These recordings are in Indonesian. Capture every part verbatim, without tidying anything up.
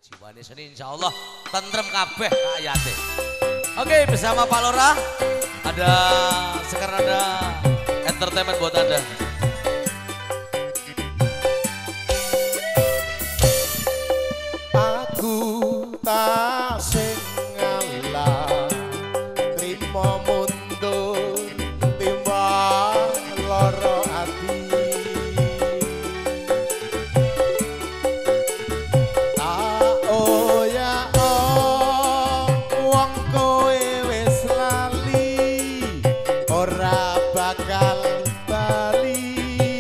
Jiwane seni insyaallah tentrem kabeh ayate. Oke, bersama Pak Lurah ada sekarang ada entertainment buat Anda. Aku tak sing ngalah trimo mundur timbang lara ati tak oya wong kowe wis lali ora bakal bali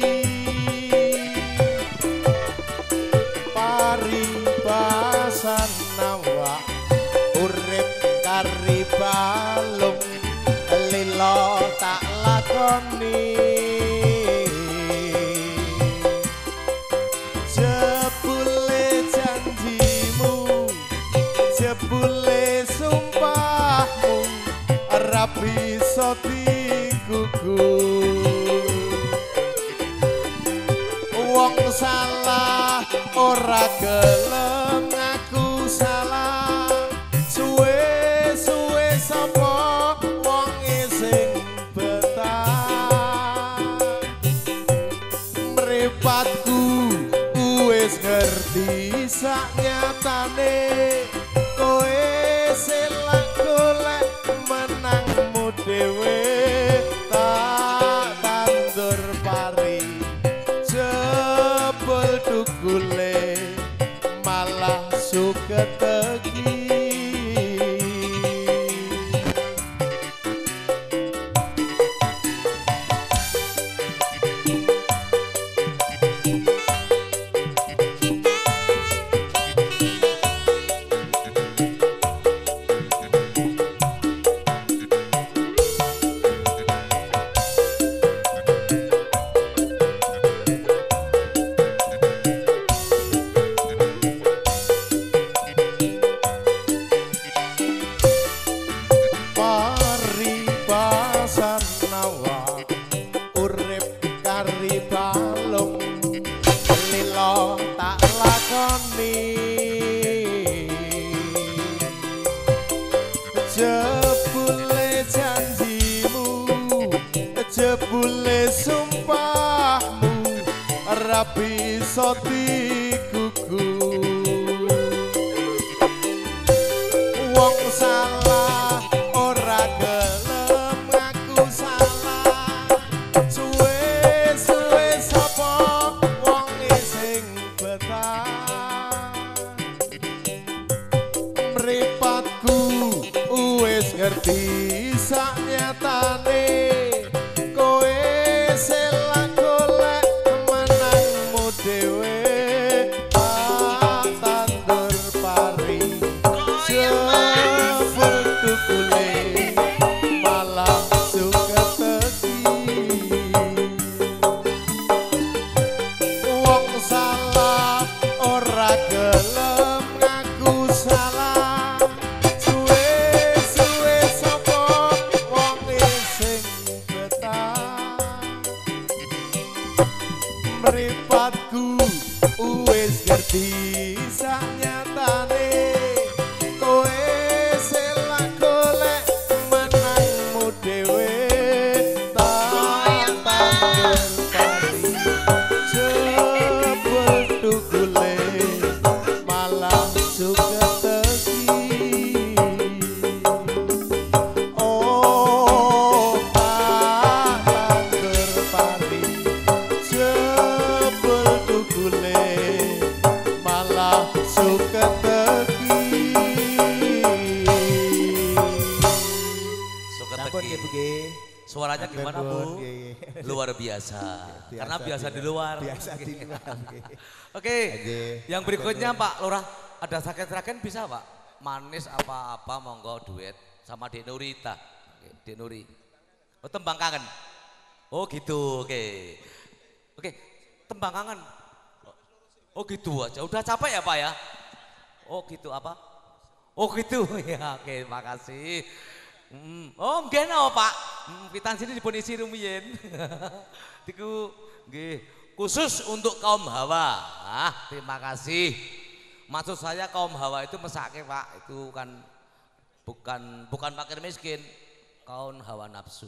paribasan awak urip kari balung lilo tak lakoni jebule janjimu jebule sumpahmu ora bisa digugur wong salah ora gelem ngaku salah suwe-suwe sapa wong sing betah mripatku wis ngerti sak nyatane kowe selak golek menangmu dhewe tak tandur pari jebul tukule malah suketegi paribasan awak urip kari balung lilo tak lakoni jebule janjimu jebule sumpahmu ora bisa digugur wong salah ora gelem ngaku salah suwe-suwe sapa wong sing betah mripatku wis ngerti sak nyatane kowe selak golek menangmu dhewe tak tandur pari jebul tukule malah suketegi wong salah ora gelem ngaku salah suwe-suwe sapa wong sing betah mripatku wis ngerti sak nyatane kowe selak golek menangmu dhewe tak tandur pari jebul tukule malah suketegi oh tak tandur pari jebul tukule malah suketegi Suketegi. Suaranya gimana Bu? Luar biasa. Karena biasa di luar. Biasa di luar. Oke, yang berikutnya Pak Lurah ada sakit-sakit bisa Pak? Manis apa-apa monggo duet sama Dek Nurita. Dek Nuri. Oh tembang kangen. Oh gitu, oke. Oke, tembang kangen. Oh gitu aja. Udah capek ya Pak ya? Oh gitu apa? Oh gitu ya. Oke, makasih. Hmm. Oh nggih no Pak. Hmm, pitan sini dipun isi rumiyin. Diku nggih khusus untuk kaum hawa. Ah, terima kasih. maksud saya kaum hawa itu mesake Pak, itu kan bukan bukan fakir miskin, kaum hawa nafsu.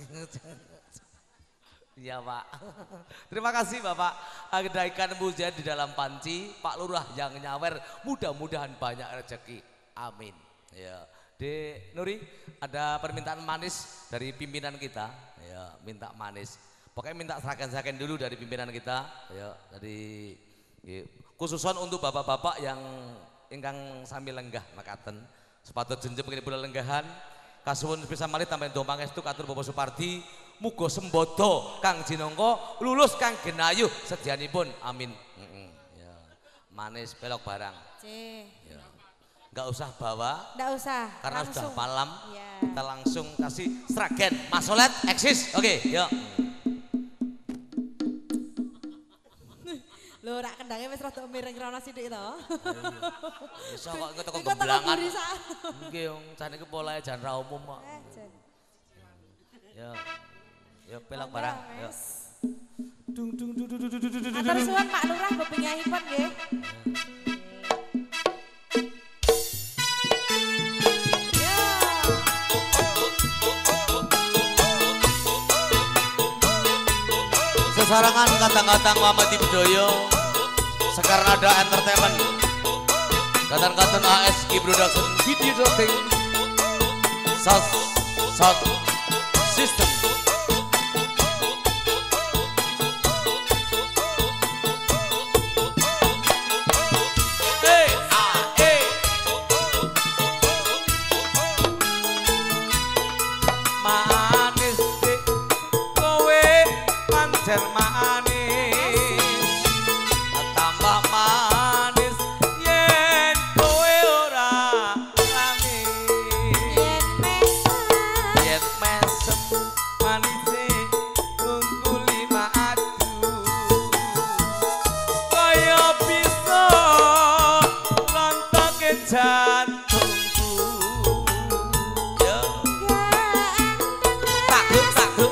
Iya Pak. Terima kasih Bapak. Ada ikan mujair di dalam panci, Pak Lurah yang nyawer, mudah-mudahan banyak rezeki. Amin. Ya. Dek Nuri, ada permintaan manis dari pimpinan kita. Ya, minta manis. Pokoknya minta seragen-seragen dulu dari pimpinan kita. Ya, dari ya, khususon untuk bapak-bapak yang ingkang sami lenggah makaten. Sepatut jenjem kene bulan lenggahan. Kasuwun bisa malih tambahin dong pangestu katur Bapak Supardi. Muga sembodo Kang Jinongko lulus Kang Genayu sedianipun. Amin. Mm-mm. Ya. Manis pelok barang. Ya. Nggak usah bawa. Nggak usah. Karena langsung. sudah malam. Ya. Kita langsung kasih sragen. Masolet eksis. Oke, yuk. Lho rak kendangnya wis rada miring rono sithik to. Iso kok engko teko Engko teko gemblangan. buri sak. Nggih, wong jane iki polahe jan ra umum kok. Eh, Jen. Ya. Ya pelak barang. Ya. Dung dung dung dung dung dung dung dung. Atur suwun Pak Lurah bepengahipun nggih. Sesarangan kata-kata Muhammad Ibdoyo sekarang ada entertainment kata-kata A S G Production Video Shooting Sound Sound System. Manis tambah manis yen kowe ora manis yen mesem manise tunggu lima adu kaya bisa rontoke jantungku yo takut takut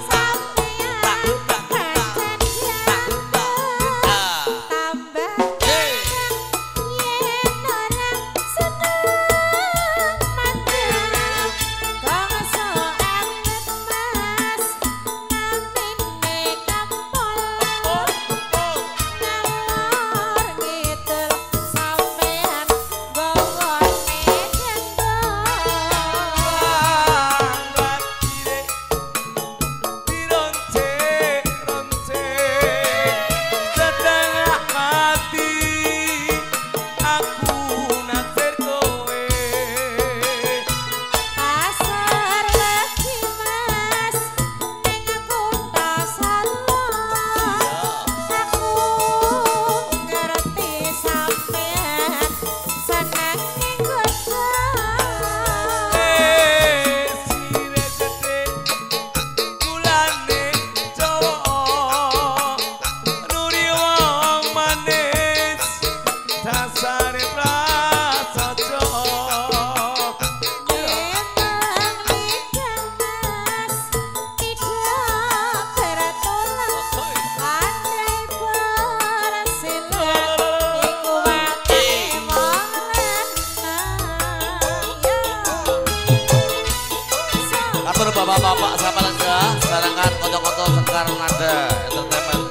bapak-bapak sama lenggah, sarangan kocok-kocok sekar nada entertainment.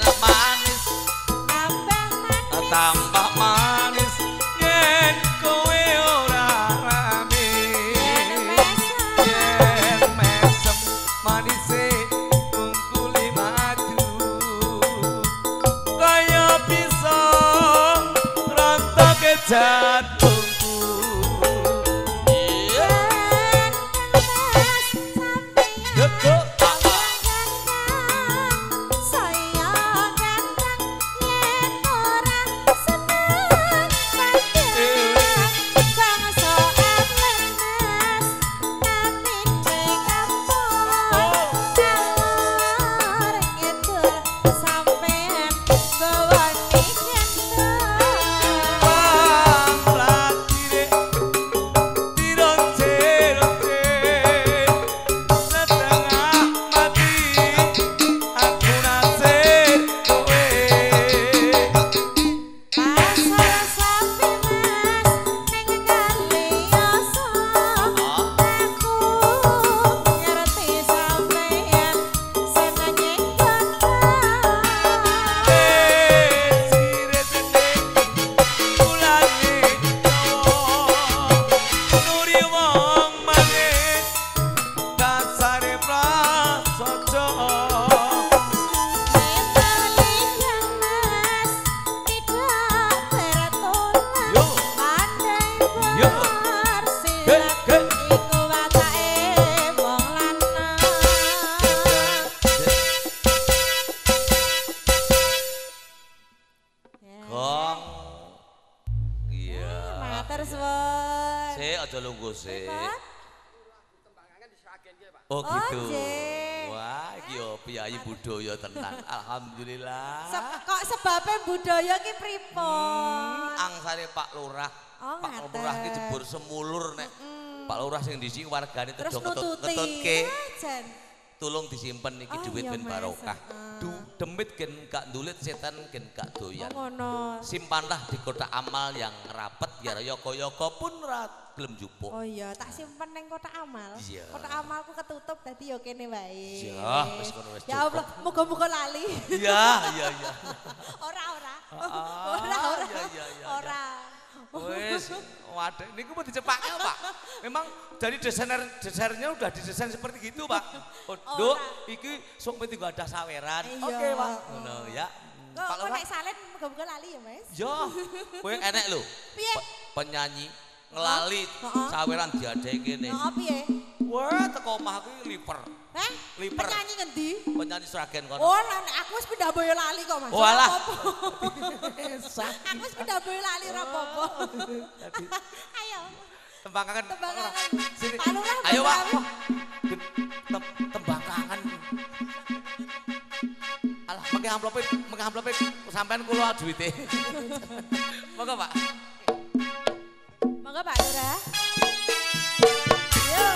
Tambah manis yen kowe lungguh sik. Hebat. Oh gitu. jeh. Wah, iki yo piyayi budaya tenan. Alhamdulillah. Se kok sebabnya budaya ki pripun? Angsane Pak Lurah. Oh, Pak ngaten. Lurah ki jebur semulur nek. Pak Lurah sing disi wargane Terus tedong nututi. ketutke. Ah, jan. Tulung disimpen iki Oh, duit iya, ben Mas. barokah. Heeh. Du demit gen gak ndulit setan gen gak doyan. Oh ngono. Simpanlah di kotak amal yang rapet biar yoko-yoko pun rat gelem jupuk. Oh iya, tak simpen neng kotak amal. Iya. Kotak amalku ketutup tadi yo kene wae. Iya, wis ngono wis Ya cukup. Allah, muga-muga lali. Iya, iya, iya. Ora ora. Ah, Ora ora. iya, iya, iya, Ora. Wes, waduh, ini mau dicepaknya Pak. Memang dari desainer desainnya udah didesain seperti gitu Pak. Oh, Duk, iki sok penting gak ada saweran. Iya. Oke Pak. Ngono ya. Kok Pak kok Lurah. nek salin muga-muga lali ya, Mas? Yo, kowe enek lho. Piye? Pe- Penyanyi ngelali Heeh. saweran diadai kene. Heeh, piye? Wah, teko omah aku liper. Heh? Liper. Penyanyi ngendi? Penyanyi Sragen kono. Oh, lah nek aku wis pindah boyo lali kok, Mas. Oh, alah. Ora apa-apa. Aku wis pindah boyo lali ora apa-apa. Ayo. Tembang kangen. Tembang kangen. Sini. Pak Lurah, Ayo Pak. Pak. Gen- tem- Tembang kangen. Alah, pakai amplope, pakai amplope sampean kula duwite. Monggo Pak. Monggo Pak Lurah. Yo.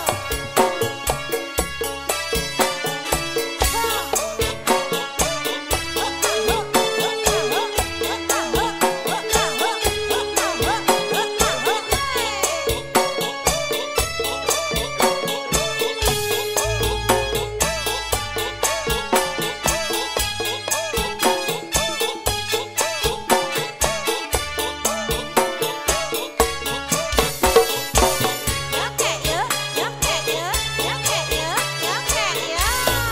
Yoke yo, yoke yo, yoke yo, yoke yo.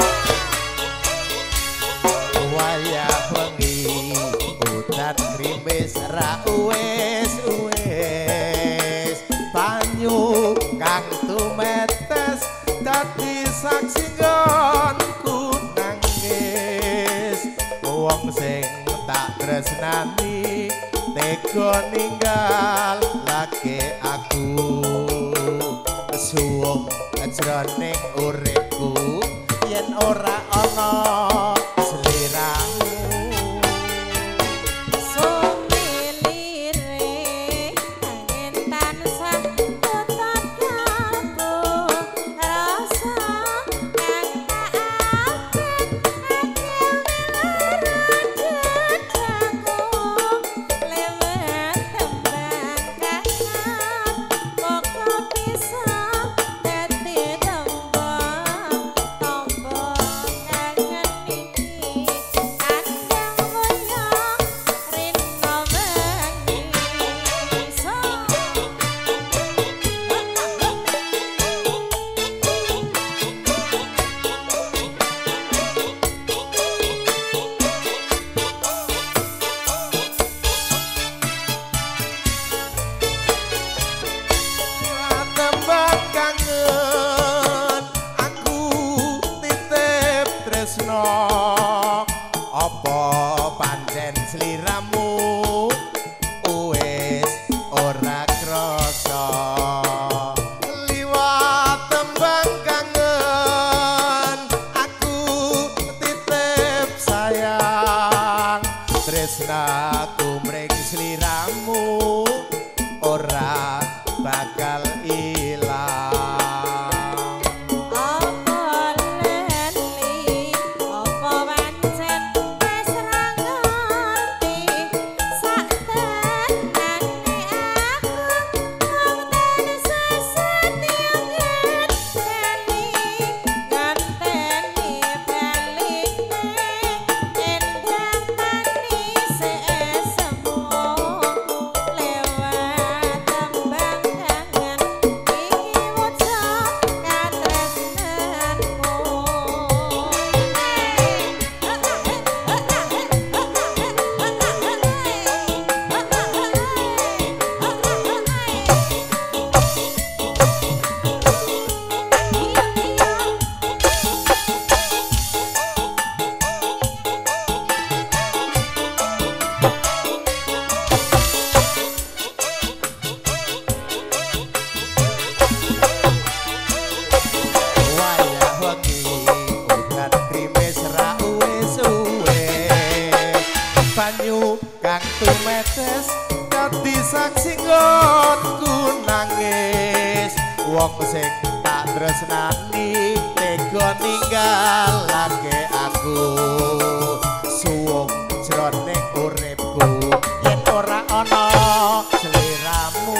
Wayah wengi udan krimis ra uwes uwes banyu kang tumetes dadi saksi nggonku nangis wong sing tak tresnani tega ninggal lagi aku suwung jroning uripku yen ora ana sliramu Sumilire angin tansah tetap kalbu rasa kang tak abet akil milarajaku lewat tembang kahap pokok bisa dadi tembang tombol wong sing tak tresnani tega ninggalake aku suwung jroning uripku yen ora ana sliramu.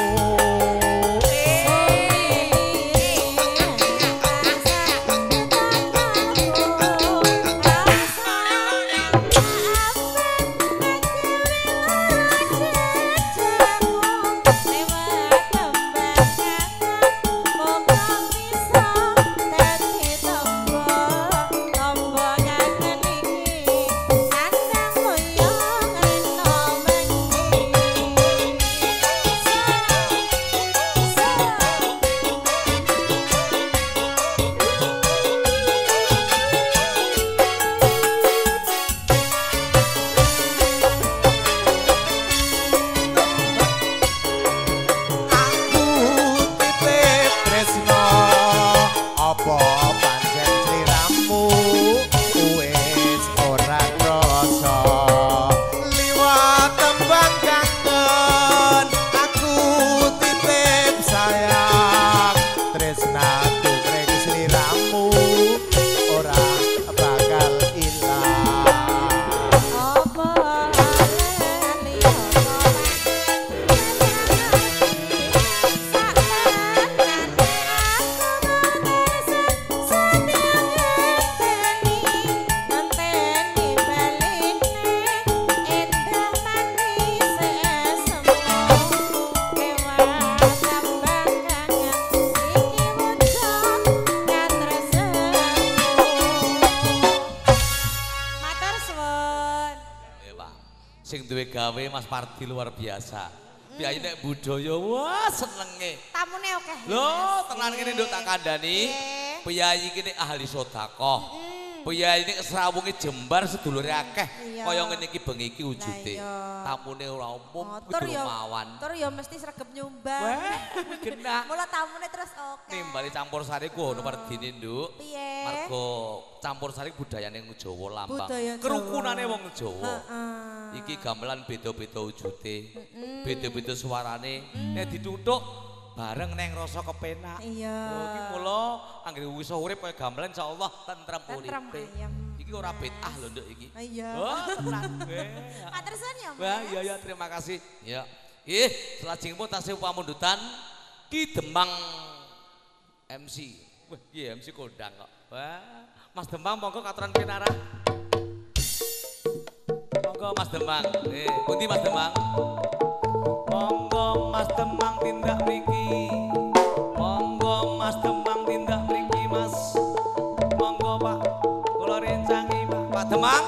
Gawe Mas Pardi luar biasa. Piye nek budaya wah senenge. Tamune akeh. Lho, tenan kene nduk tak kandhani. Piyayi kene ahli sedekah. Piyayi nek srawunge jembar sedulure akeh. Kaya ngene iki bengi iki wujude. Tamune ora umum kudu mawon. Tur ya mesti sregep nyumbang. Wah, genah. Mula tamune terus akeh. Nimbali campur sari ku ono Pardine nduk. Piye? Mergo campur sari budayane Jawa lambang. Budaya Jawa. Kerukunane wong Jawa. Heeh. Iki gamelan beda-beda wujude, beda-beda suarane, nek dituthuk bareng neng rasa kepenak. Iya. Oh, iki mula anggere wis urip kaya gamelan insyaallah tentrem uripe. Iki ora bid'ah lho nduk iki. Iya. Oh, tenan. Matur suwun ya, Mas. Wah, iya ya terima kasih. Ya. Ih, selajengipun tasih pamundutan Ki Demang M C. Wah, iki M C kondang kok. Wah, Mas Demang monggo katuran pinarah. Monggo Mas Demang, eh, pundi Mas Demang? Monggo Mas Demang tindak mriki. Monggo Mas Demang tindak mriki Mas. Monggo Pak, kula rencangi Pak. Pak Demang.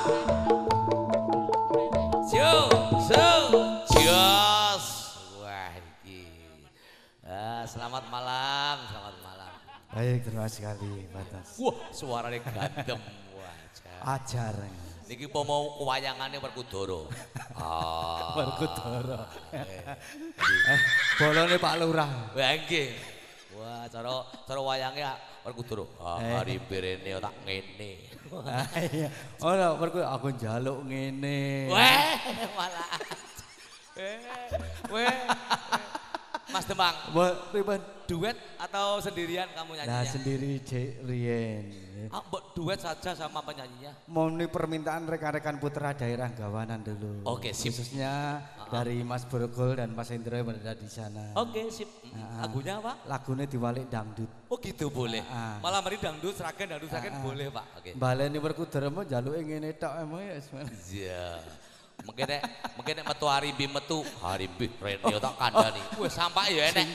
Jo, jo, jos. Wah iki. Ah, selamat malam, selamat malam. Baik, terima kasih sekali, Batas. Wah, suaranya gandem. Wah, ajar. Niki po mau kewayangannya Werkudara. Ah. Werkudara. Eh, bolone Pak Lurah. Wah nggih. Wah, cara cara wayange Werkudara. Ah, hari berene tak ngene. Iya. Ora Werkudara aku njaluk ngene. Weh, malah. Eh, weh. Mas Demang. Pripun? Duet atau sendirian kamu nyanyinya? Nah, sendiri Cek Rien. Ah, mbok duet saja sama penyanyinya. Memenuhi permintaan rekan-rekan putra daerah Gawanan dulu. Oke, sip. Khususnya uh-huh. dari Mas Borgol dan Mas Hendro yang berada di sana. Oke, sip. Uh-huh. Lagunya apa? Lagunya diwalik dangdut. Oh gitu boleh. Uh-huh. Malam hari dangdut, seragen, dangdut, seragen uh-huh. boleh Pak. Oke. Baleni Werkudara mau jaluke ngene tok emang ya. Iya. Mungkin nek mungkin nek metu hari bi metu hari bi Renio tak kandhani. Wis sampai ya enek.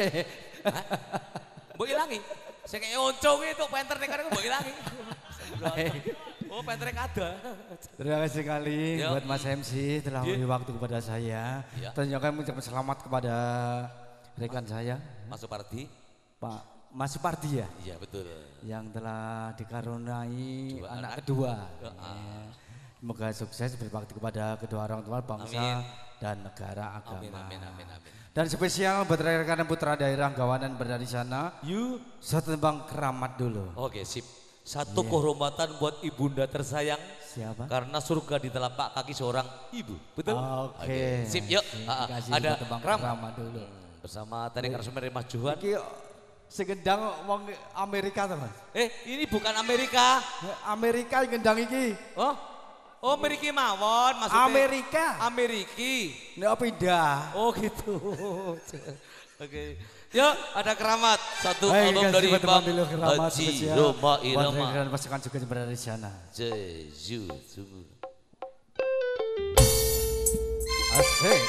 Mbok ilangi. Sing kaya oncong itu penter nek arek mbok ilangi. Oh, pentere kada. Terima kasih sekali Yo. buat Mas M C telah memberi waktu kepada saya. Ya. Ternyata mengucapkan selamat kepada rekan saya. Mas Supardi. Pak Mas Supardi ya? Iya betul. Yang telah dikaruniai Dua anak, anak. kedua. Ya. Ya. Semoga sukses berbakti kepada kedua orang tua bangsa Amin. dan negara agama. Amin amin amin amin. Dan spesial buat rekan-rekan putra daerah Gawanan berada di sana. You. Satu tembang keramat dulu. Oke sip. Satu Yeah. kehormatan buat ibunda tersayang. Siapa? Karena surga di telapak kaki seorang ibu. Betul? Oke. Sip yuk. Oke, Ah, ah. dikasih Ada buat tembang keram. keramat dulu. Hmm, bersama Tari Karsumer Mas Johan. Iki Sing gendang wong Amerika to, Mas. Eh, ini bukan Amerika. Amerika yang gendang iki. Oh. Oh, Amerika mawon maksudnya. Amerika. Ameriki. Nek pindah. Oh, gitu. Oke. Yuk, ada keramat. Satu Hai, album dari Bang Haji Roma Irama. Dan pasukan juga berada di sana. Jeju, tunggu. Asik.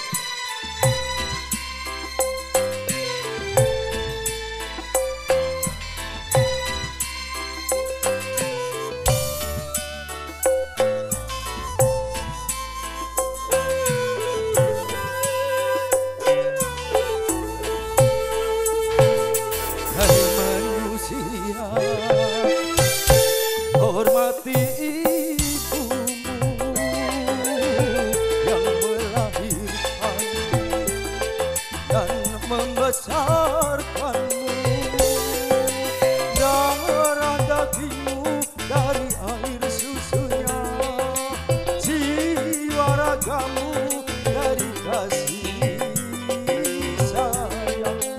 Hormati ibumu yang melahirkan dan membesarkanmu. Darah dagingmu dari air susunya, jiwa ragamu dari kasih sayangnya.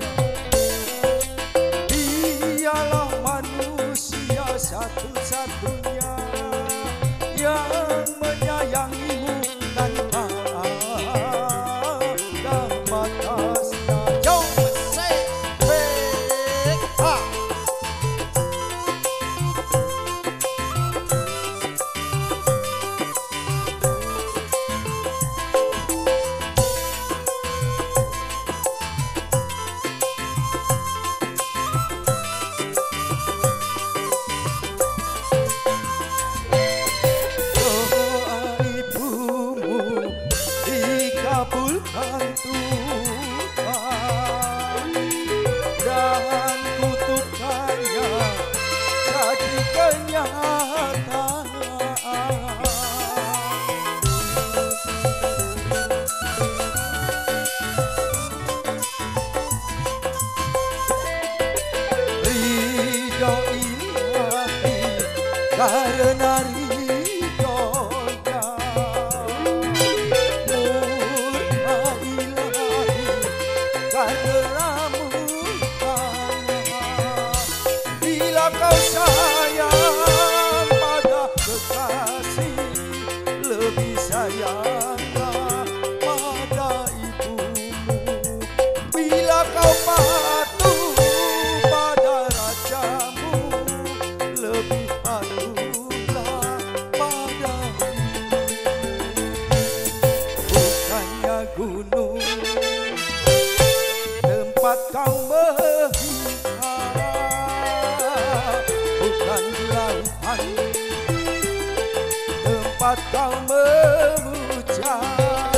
Dialah manusia satu-satunya yang menyayangimu tanpa ada batasnya. Jom say, hey, ha. Kabulkan Tuhan dan kutukannya jadi kenyataan. Ridho ilahi karena bila kau sayang pada kekasih, lebih sayanglah pada ibumu. Bila kau patuh pada rajamu, lebih patuhlah pada ibumu. Bukannya gunung tempat kau menghilang, bukan di lautan tempat kau memujang,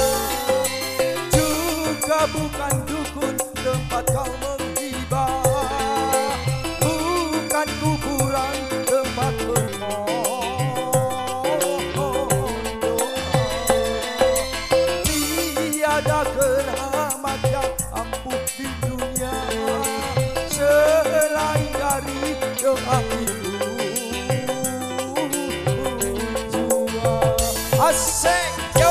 juga bukan dukun tempat kau menghibah, bukan kuburan tempat bermohon doa. Tiada keramat yang ampuh di dunia selain dari doa ibu jua. Asik yo.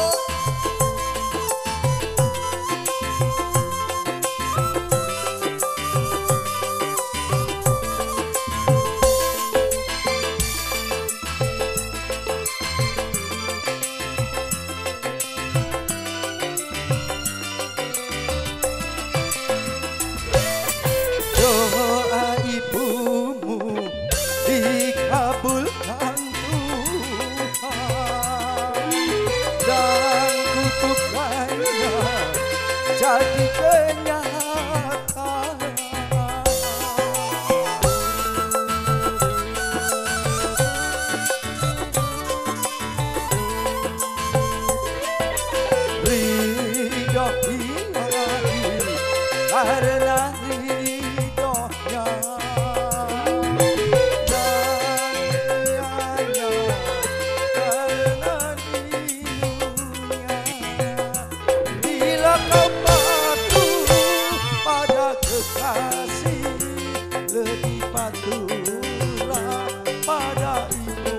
Doa ibumu dikabulkan Tuhan dan kutukannya jadi kenyataan. Ridho ilahi karena ridhonya dan ianya karena rindunya. Bila kau patuh pada kekasih, lebih patuhlah pada ibu.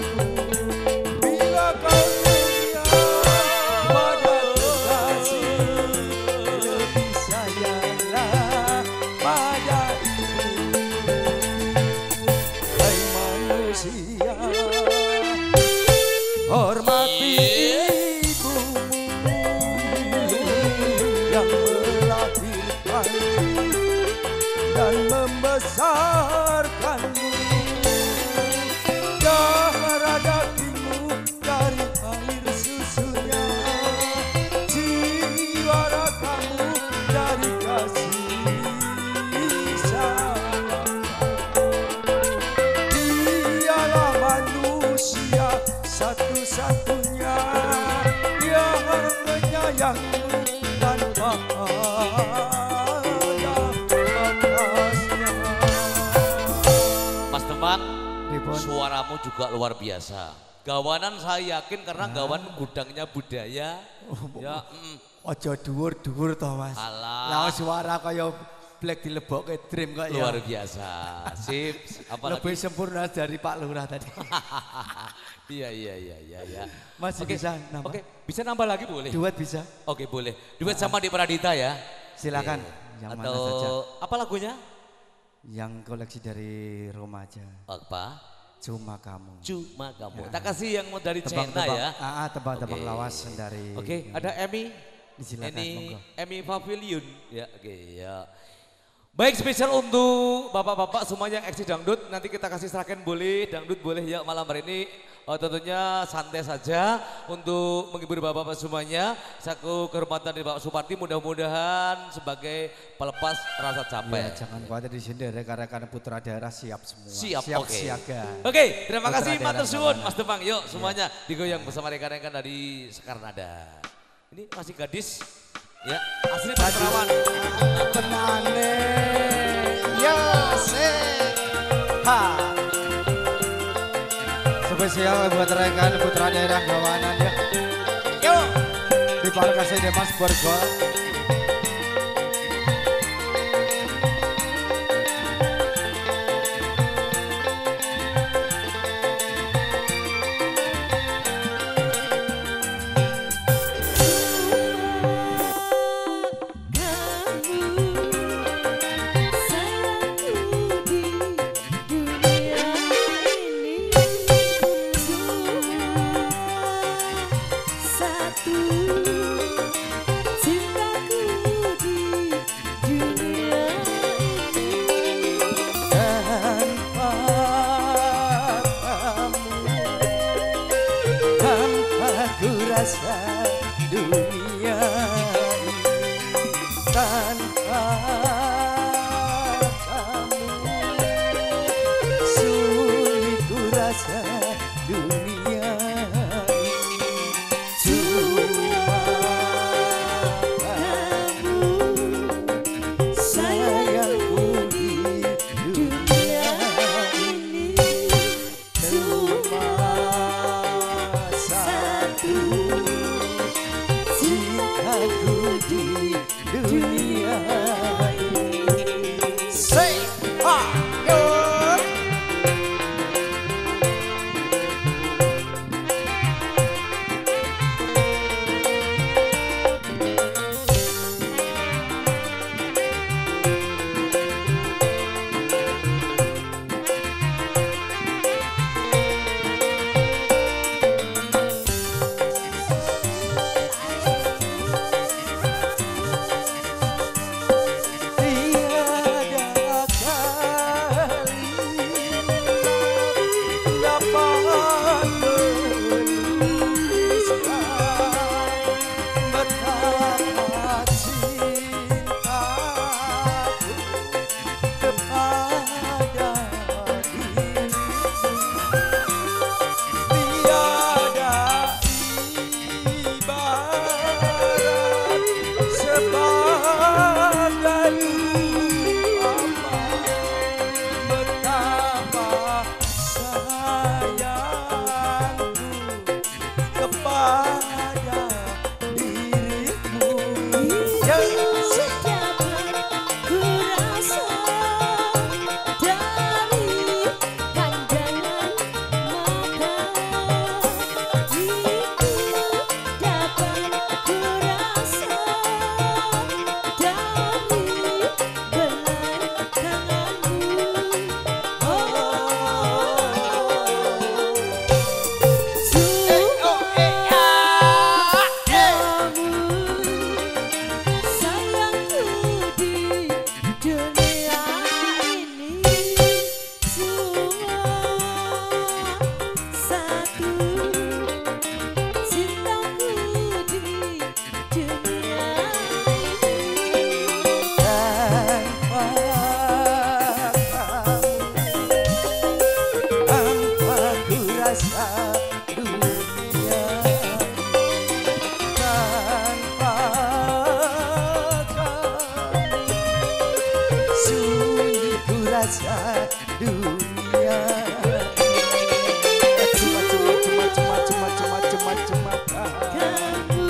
Bila kau setia pada kekasih, lebih sayanglah pada ibu. membesarkanmu. Darah dagingmu dari air susunya, jiwa ragamu dari kasih sayang. Dialah manusia satu-satunya yang menyayangimu tanpa ada batasnya. Mas Demang, Ribon. suaramu juga luar biasa. Gawanan saya yakin karena gawan gudangnya budaya. Ya, mm, Ojo dhuwur-dhuwur to, Mas. Alah. Lah suara kaya Black dilebokke dream kok ya. luar biasa. Sip, apalagi Lebih sempurna dari Pak Lurah tadi. Iya iya iya iya iya. Masih Oke, bisa nambah? Oke, bisa nambah lagi boleh? Duet bisa? Oke, boleh. Duet sama di Pradita ya. Silakan. Oke. Yang Atau mana saja. apa lagunya? Yang koleksi dari Romaja. Apa? Cuma kamu. Cuma kamu. Tak kasih yang mau dari China Tebang-tebang. ya. Ah, ah, tebang-tebang Oke. lawas dari. Oke, ada Emmy. Silakan, Ini monggo. Emmy Pavilion. Ya, oke ya. Baik, spesial untuk bapak-bapak semuanya yang eksi dangdut. Nanti kita kasih serahkan boleh, dangdut boleh ya malam hari ini. Oh, tentunya santai saja untuk menghibur bapak-bapak semuanya. Saku kehormatan dari Bapak Suparti, mudah-mudahan sebagai pelepas rasa capek. Ya, jangan khawatir di sini rekan-rekan putra daerah siap semua. Siap, siap oke. siaga. Oke, terima Putra kasih daerah matur suwun Gawanan. Mas Demang. Yuk semuanya digoyang bersama rekan-rekan dari Sekarnada. Ini masih gadis, ya asli Pasuruan. Tenane ya se ha. Spesial buat rekan putra daerah Gawanan ya. Yuk. Di Parkase Demas Borgol. Satu cinta rasa dunia. Cuma cuma cuma cuma cuma cuma cuma cuma kamu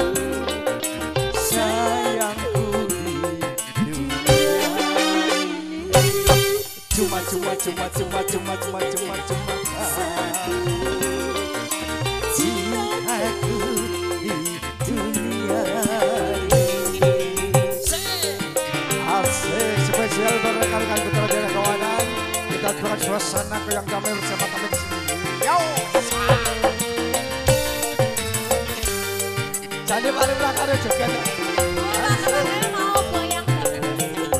sayangku di dunia. Cuma cuma cuma cuma cuma cuma cuma cuma kamu cintaku di dunia. Asik, spesial untuk rekan-rekan putra daerah kawanan. Kita buat suasana yang damai bersama kami di sini. Yo, jadi paling belakang ada joget. Teman-teman mau goyang terus.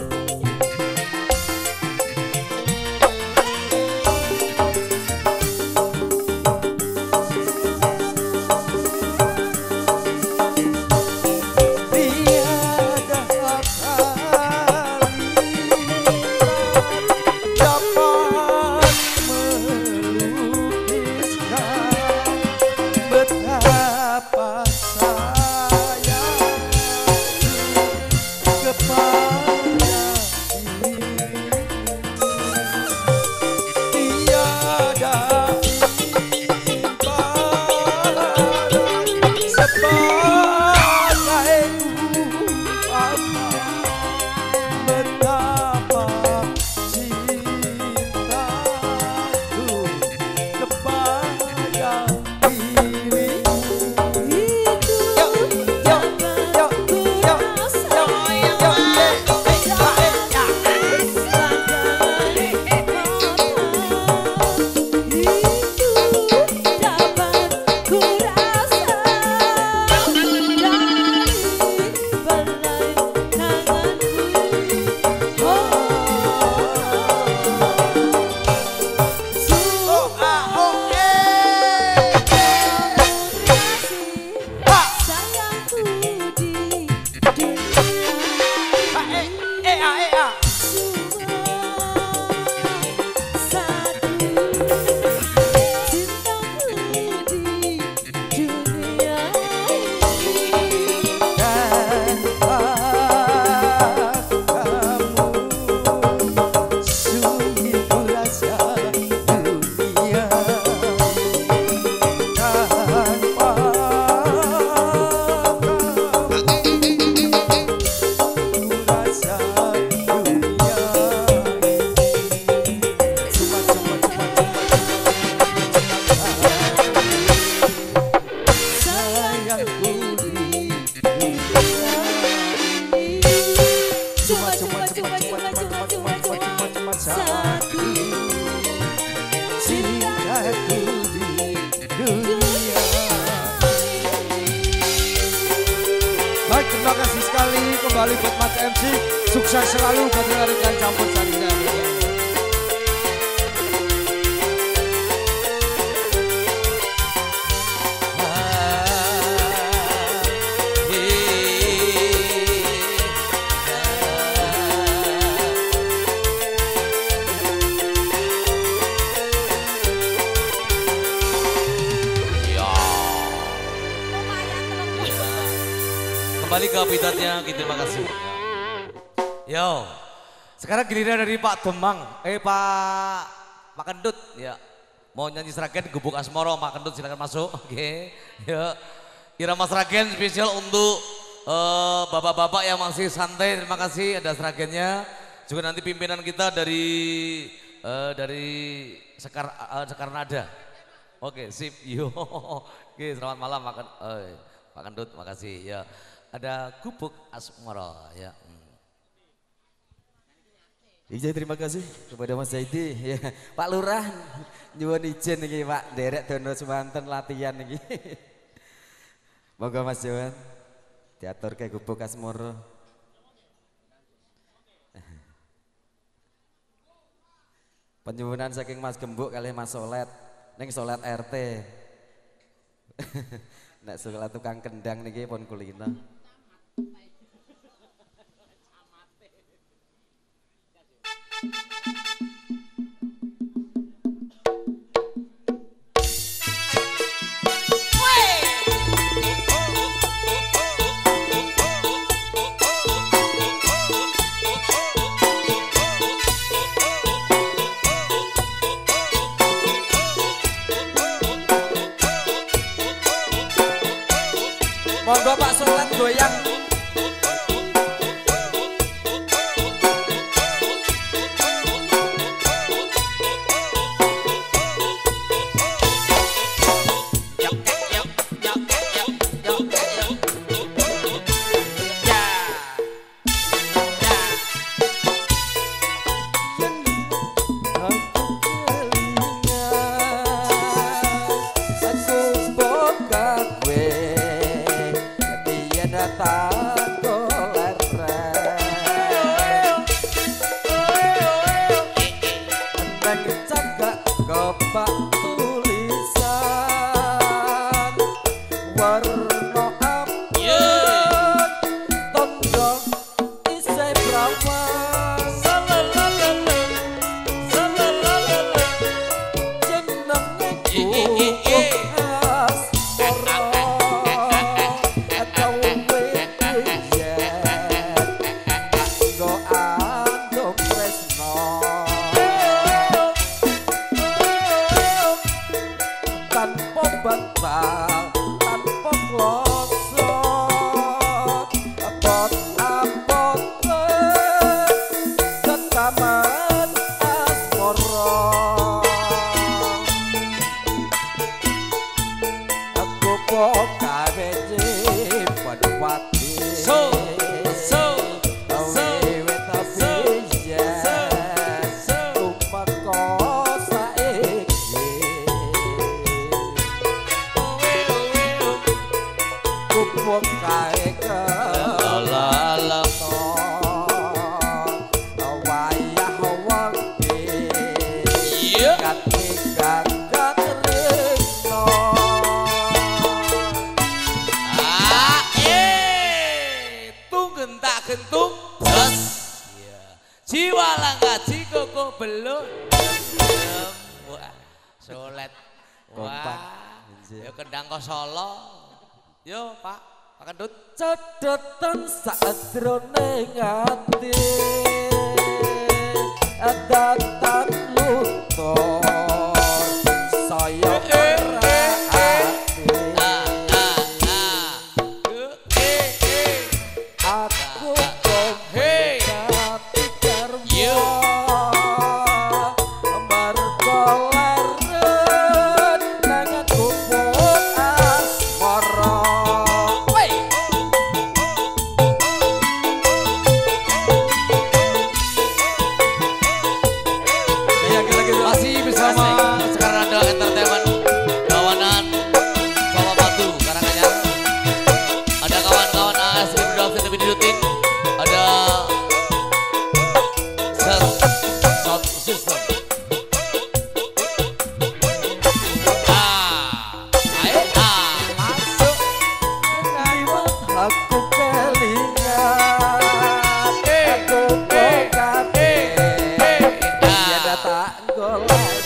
Baik, terima kasih sekali kembali buat Mas M C. Sukses selalu buat rekan campur sarinya. Kembali ke habitatnya, gitu, terima kasih. Yo, sekarang giliran dari Pak Demang, eh Pak Pak Kendut, ya. Mau nyanyi Sragen Gubuk Asmoro, Pak Kendut silakan masuk, oke. Okay. Ya, irama Sragen spesial untuk bapak-bapak uh, yang masih santai, terima kasih ada Sragennya. Juga nanti pimpinan kita dari uh, dari Sekar uh, Sekar Nada. Oke, okay, sip, yo. Oke, okay, selamat malam Pak Kendut. Uh, Pak Kendut, makasih ya. Ada Gubuk Asmoro ya. Hmm. Iya terima kasih kepada Mas Zaidi ya. Pak Lurah nyuwun izin iki Pak derek dono semanten latihan iki. Moga Mas Johan diatur ke Gubuk Asmoro. Penyuwunan saking Mas Gembuk kali Mas Solet ning Solet R T. Nek solat tukang kendang niki pun kulina. goyang Solo, yo Pak, Pak Kendut. Cedetan sadrone ngati, datan luntur, saya ora ati. Aku kok hati karmo, marko leren nangan kupuk asmara. Masih bersama Sekarang Ada Entertainment Kawanan Solo Batu Karanganyar. Ada kawan-kawan A S di production lebih dirutin. Ada Sound System. Ah, ayo ah, Masuk ngayut aku kelingan, aku pokate, ya data golek.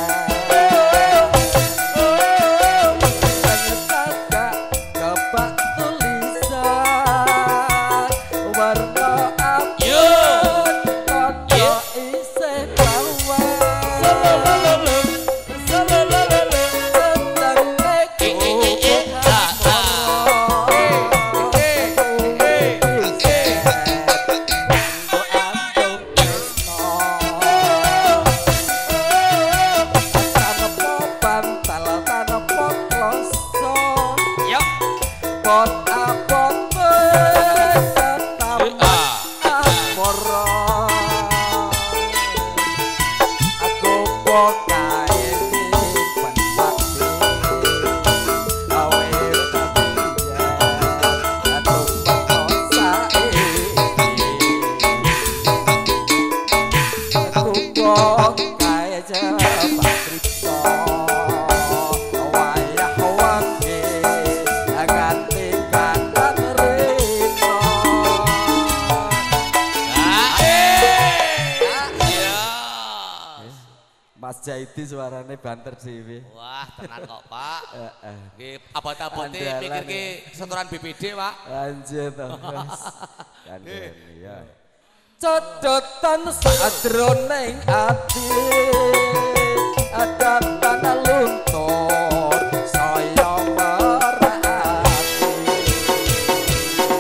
Mas Jaidi suaranya banter dewe. wah tenan kok Pak. Heeh. Nggih abot-abote Andalan, mikir ki setoran B P D Pak. Lanjut toh. Kan ya. Cocotan sadroning ati ada tanah luntur saya merati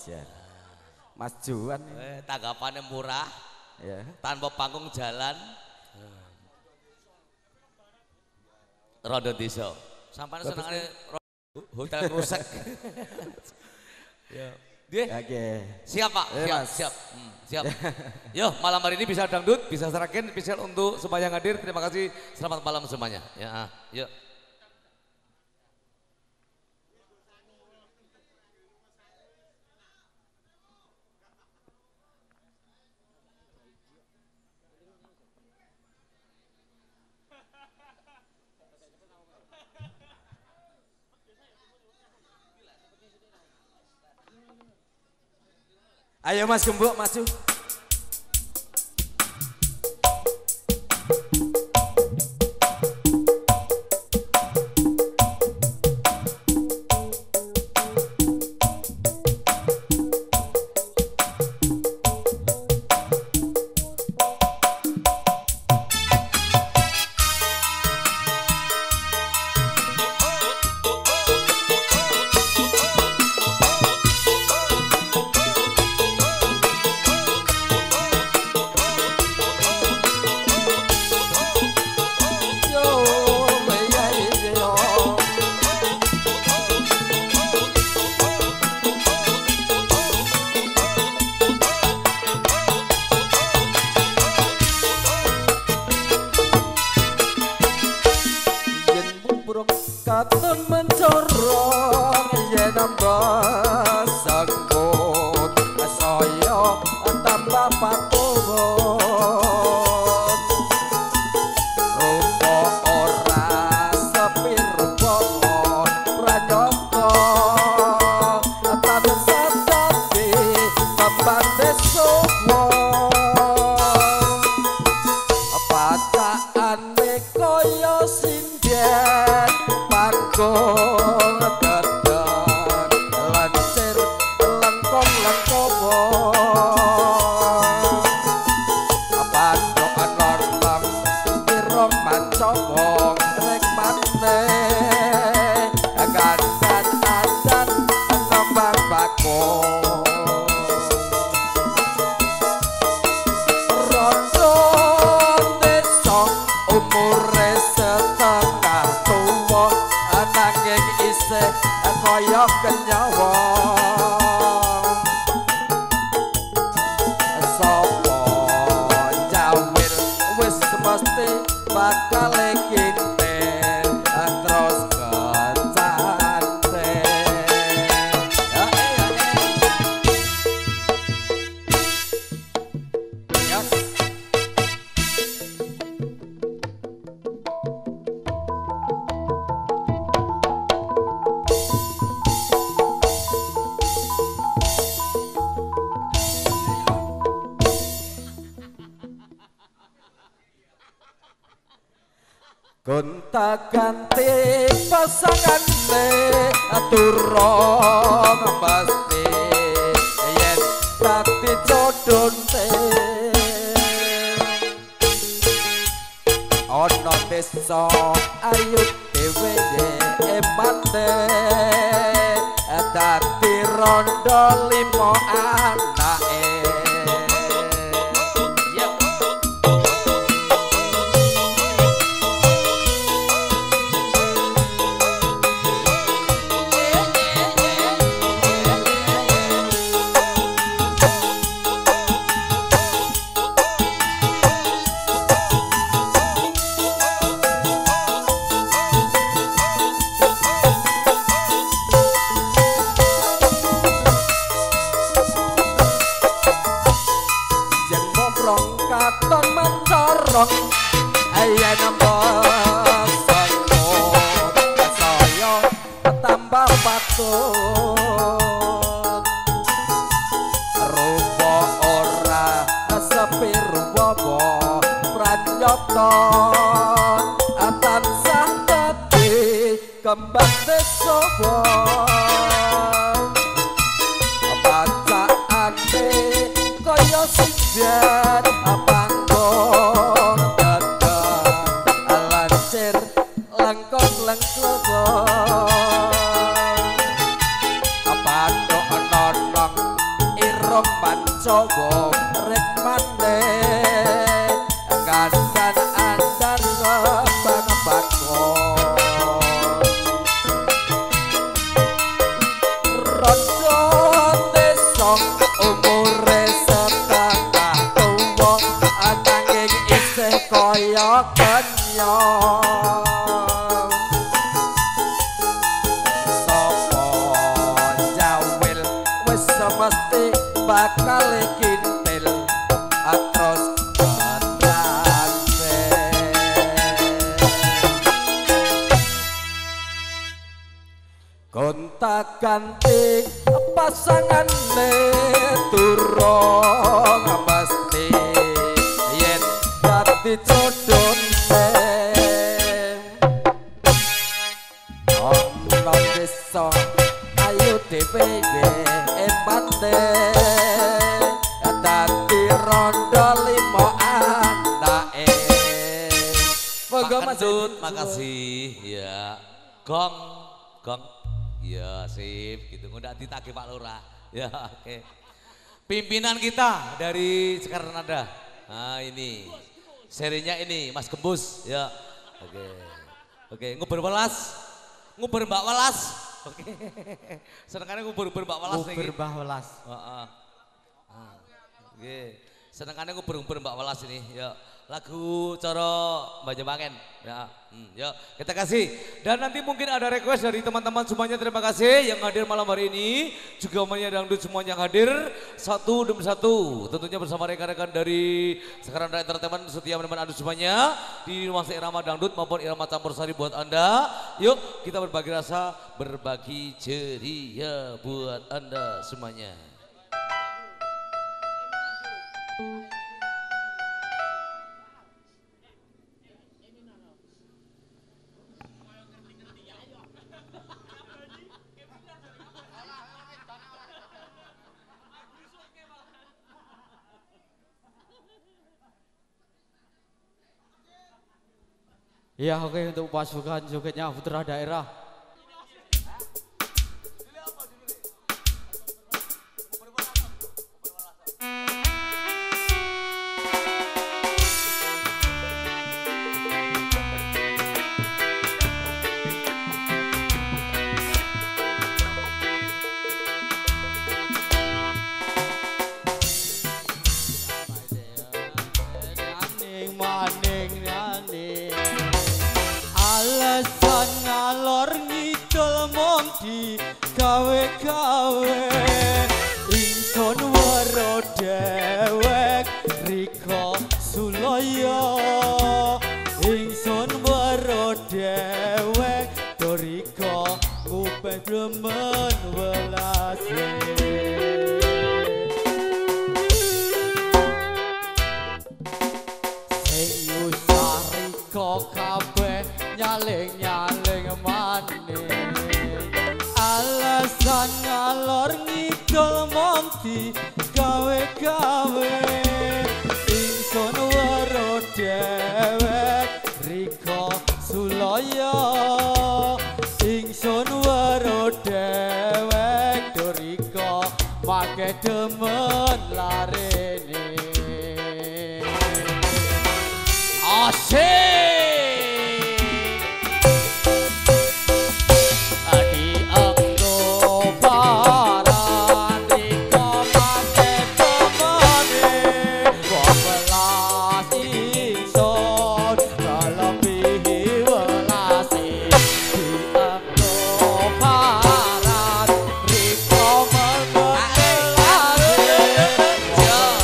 wajar. Mas Juan eh, tanggapannya murah ya. Tanpa panggung jalan rondo desa sampai senangnya hotel rusak. Ya. Oke. Okay. Siap Pak, Eh, siap, Mas. siap, hmm, siap. Yo, malam hari ini bisa dangdut, bisa seragen, spesial untuk semua yang hadir. Terima kasih, selamat malam semuanya. Ya, yuk. Ayo Mas Gembok maju. Katon mencorong yen nambah sangkut saya tambah patuh rupa ora sepi rupa pranyata tan sadati pambate sowo pacakane kaya sinden panggung dadang lancir lengkong lengkowo padokan lontong pirong mancowo rek mate gandan adan nambang bakung rondo desa umure setengah tuwa nanging isih kaya kenyawa sapa jawir wis mesti bakal kinten terus kecante ya ya yes. Gonta ganti pasangane aturong pasti yen dadi jodonte ana desa ayu dhewe emate dadi rondo limo anake katon mencorong ayen nambah sangkut saya tambah patut rupa ora sepi rupa pranyata tansah dadi kembang desa pacakane kaya sinden panggung dadang lancir lengkong lengkong patok nonong roman Jawa rek maneh kandan andan bang bakon rodo desa umure setengah tuwa ananging isih kaya kenyang mesti bakal kintil atros katase gonta ganti pasangan ne durung mesti yen dadi jodone ana desa ayo dhewe pande dadi rondo limo anake monggo Masud makasih ya gong gong ya sip gitu nggak ditagih Pak Lurah ya oke okay. Pimpinan kita dari Sekar Nada nah ini serinya ini Mas Gembus ya oke okay. oke okay. Nguber welas nguber Mbak Welas oke, senengannya ngubur ngubur Mbak Welas nih. Ngubur Mbak Welas. Oke, senengannya ngubur ngubur Mbak Welas ini. Ya, lagu coro Mbak Jemangen. Ya, hmm, yuk kita kasih. Dan nanti mungkin ada request dari teman-teman semuanya. Terima kasih yang hadir malam hari ini. Juga Mania Dangdut semuanya yang hadir satu demi satu. Tentunya bersama rekan-rekan dari Sekarang Entertainment setia menemani Anda semuanya di nuansa irama dangdut maupun irama campur sari buat Anda. Yuk kita berbagi rasa, berbagi ceria buat Anda semuanya. Ya oke okay, untuk pasukan jogetnya putra daerah. Ngalor ngidul mong di gawe-gawe ingsun waro dewek riko sulaya ingsun waro dewek doriko ngupeh blemen welase sing usah riko kabeh nyaling-nyaling maning alasan ngalor ngidul monti gawe-gawe ingsun waro dewek riko sulaya ingsun waro dewek doriko make demen larene asik Yeah.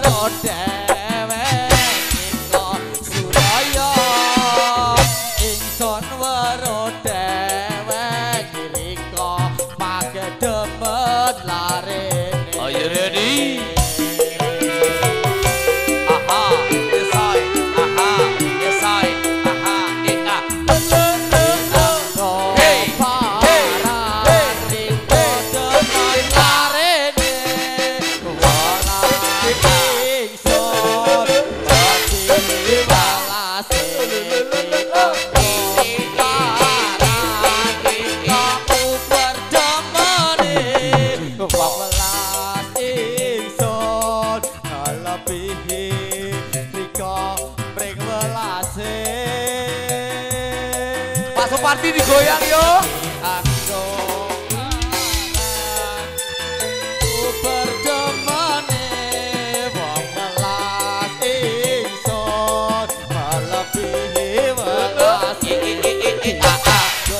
Suparti digoyang yo. Aku berdemane wong welas ingsun melebihi welas iki aku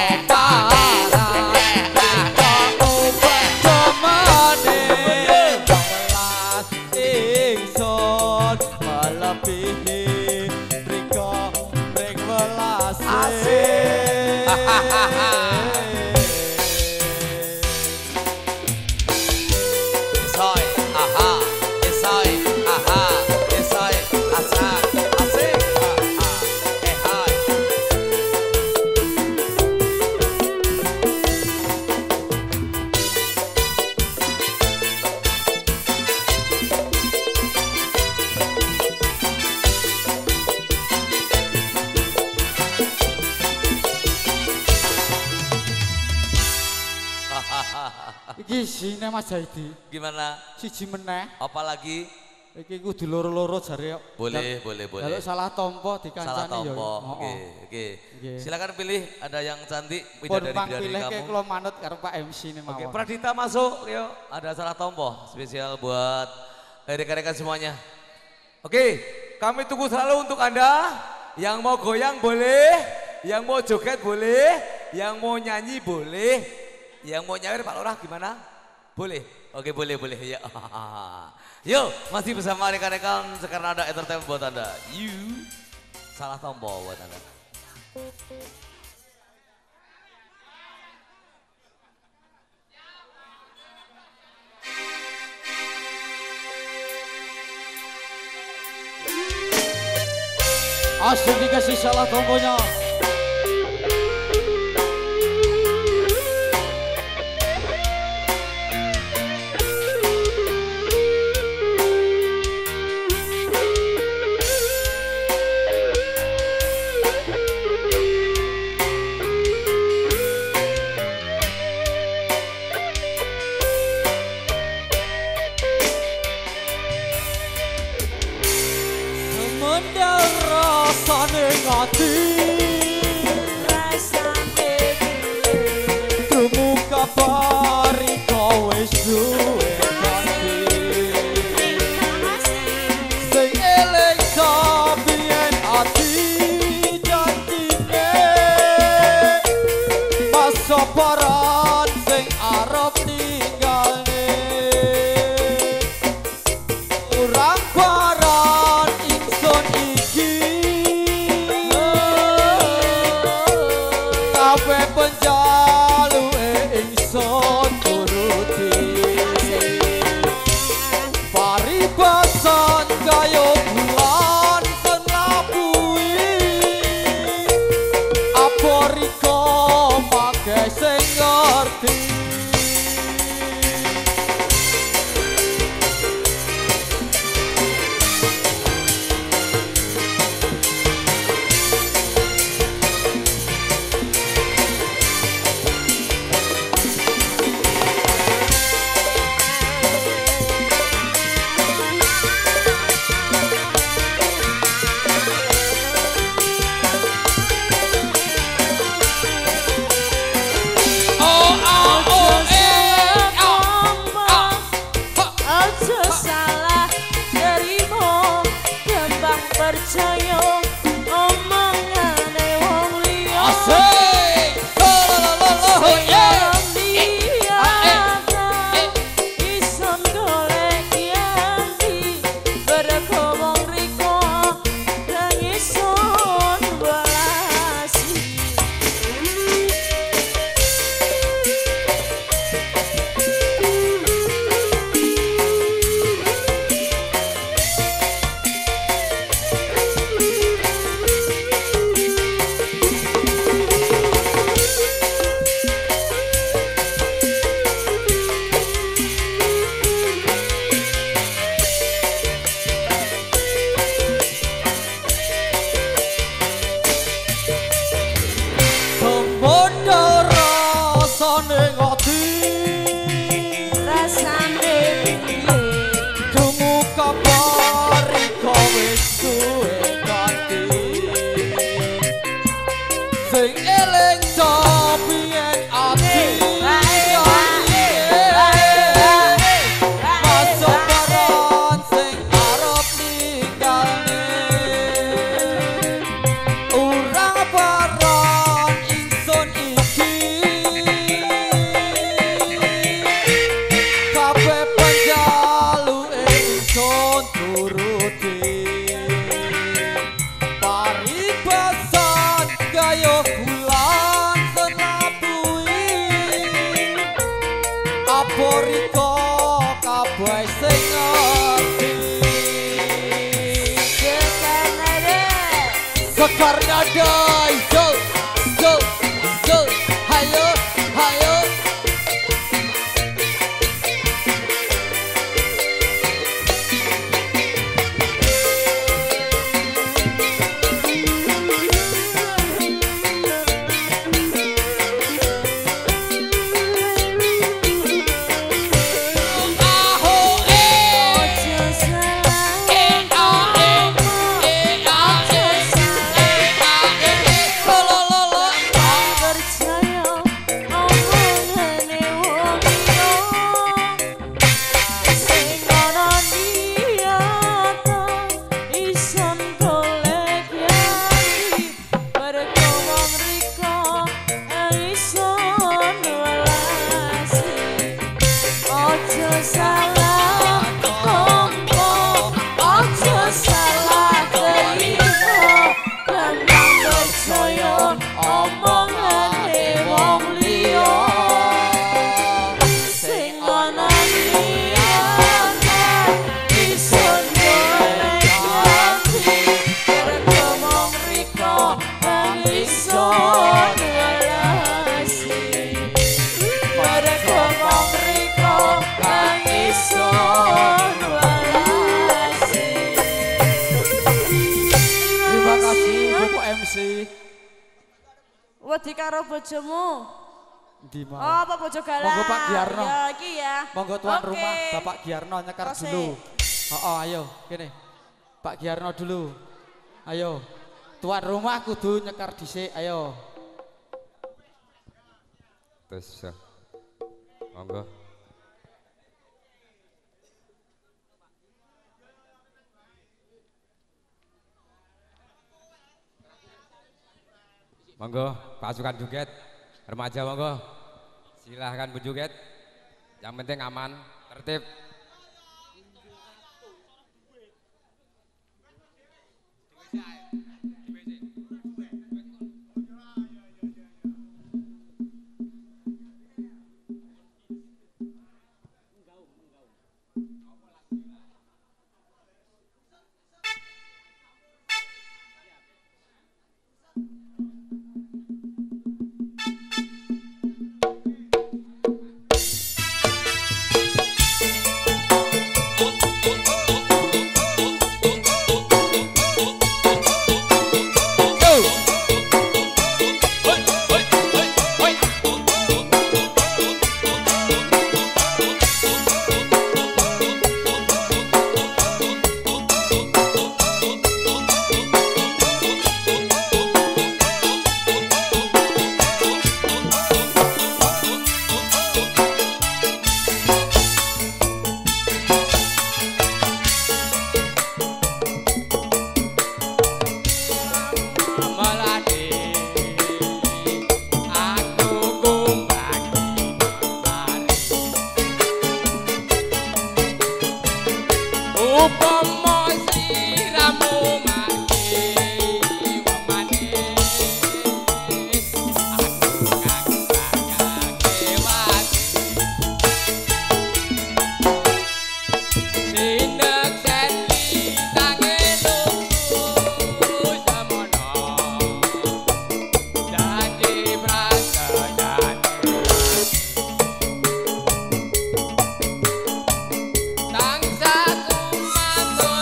Iki sine Mas Jaidi. Gimana? Siji meneh. Apalagi? Iki kudu loro-loro jare kok. Boleh, boleh, boleh. Kalau salah tompo dikancani salah yo. tompo. Oke, oke. Silakan pilih ada yang cantik bidadari bidadari pilih kamu. Pilih kula manut karo Pak M C ini mawon. Oke, Pradita masuk, yo. Ada salah tompo spesial buat rekan-rekan semuanya. Oke, kami tunggu selalu untuk Anda yang mau goyang boleh, yang mau joget boleh, yang mau nyanyi boleh. Yang mau nyawer Pak Lurah gimana? Boleh? Oke boleh boleh ya. Yuk masih bersama rekan-rekan sekarang ada entertainment buat Anda. You salah tombol buat Anda. Asli dikasih salah tombolnya. Ngati rasane dumuka pari kowe suwe ganti sing eling sabien ati jantine masa paran sing arep ninggalne urang paran ingsun iki Ape penjalu ingsun turuti paribasan kaya bulan tenlabui apa riko make sing ngerti percaya omongane wong liya asik lolololo yeah ison golek yanti Sekarnya dai, go, go, go, hayo, hayo. Wedi karo bojomu. Ndi mau? Oh, apa bojo galah? Monggo Pak Giarno. Ya iki ya. Monggo tuan Oke. rumah Bapak Giarno nyekar Kose. dulu. Oh, ayo, kene. Pak Giarno dulu. Ayo. Tuan rumah kudu nyekar dhisik, ayo. Terus, monggo. Monggo, pasukan joget, remaja monggo. Silahkan berjoget. Yang penting aman, tertib. Tangsa ku mantul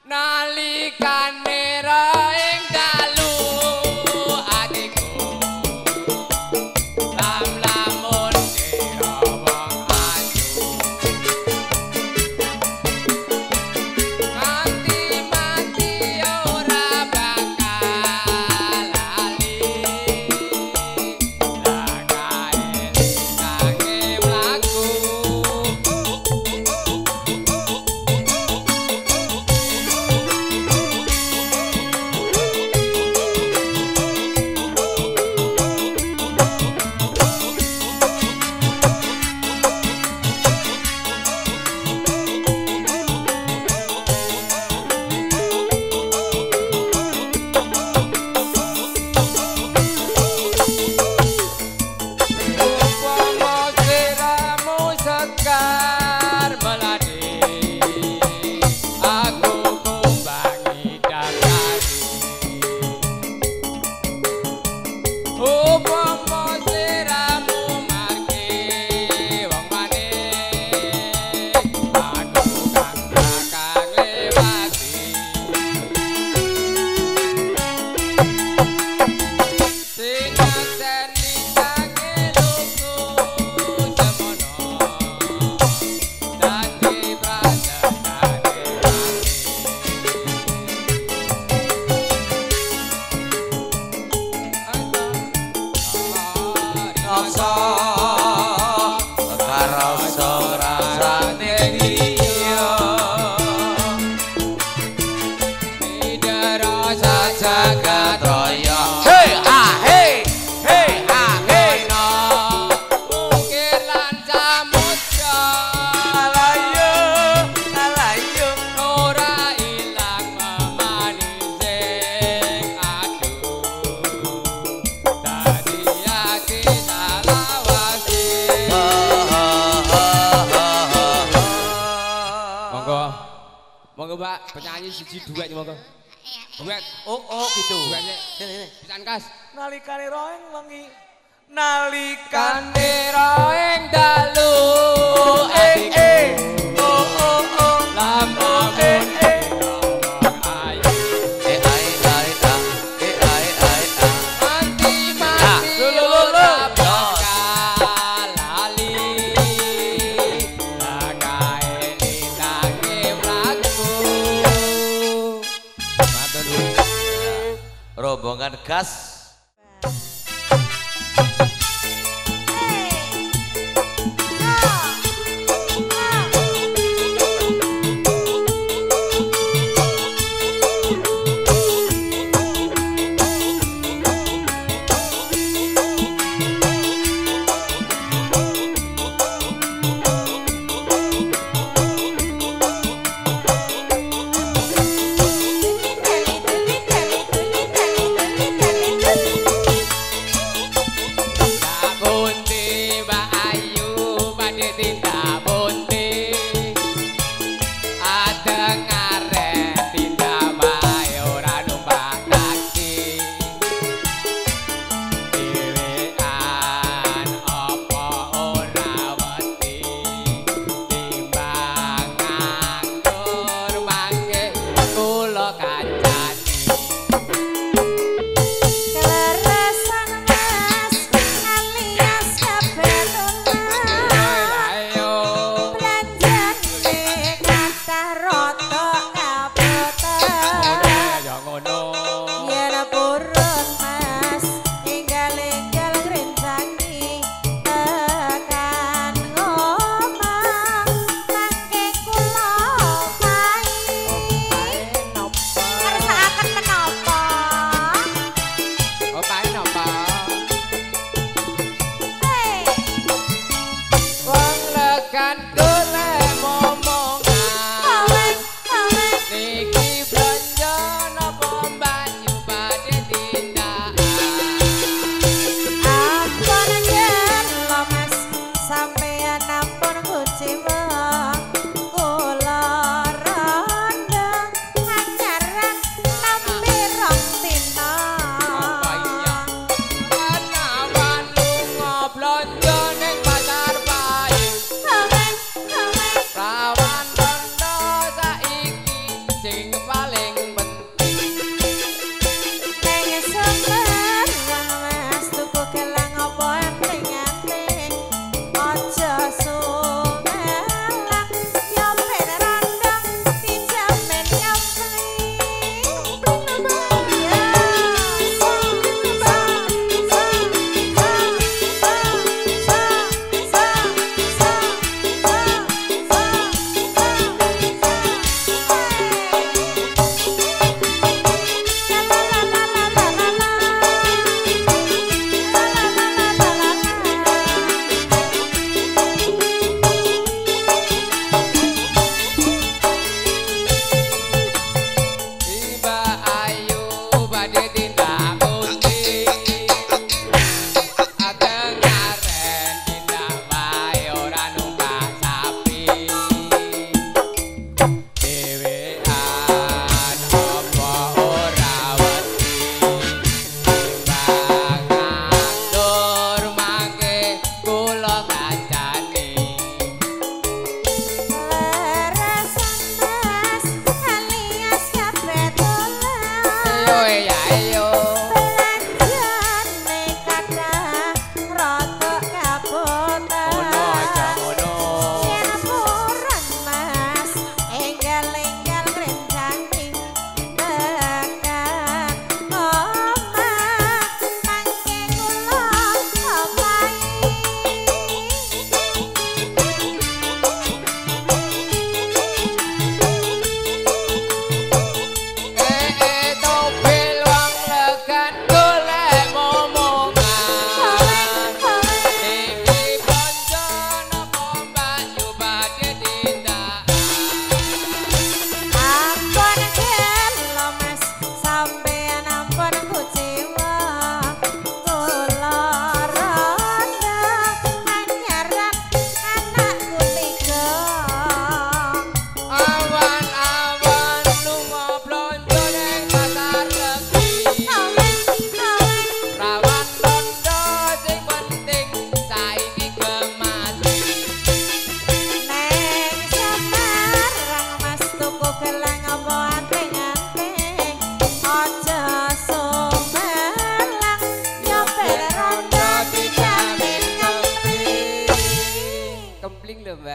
nalikane ra ing dalu atiku lam-lamun sira wong ayu nganti mati ora bakal lali lagae kange mlaku penyanyi siji duet monggo. Duet. Oh oh gitu. Duetnya. Sini sini. Kas. Nalikane roeng wengi. Nalikane roeng dalu. Eh eh. Oh oh oh. Lama eh eh. Ayo. Eh ai ai ta. Eh ai ai ta. Mati mati ora bakal lali. Lagae linange mlaku. Rombongan gas.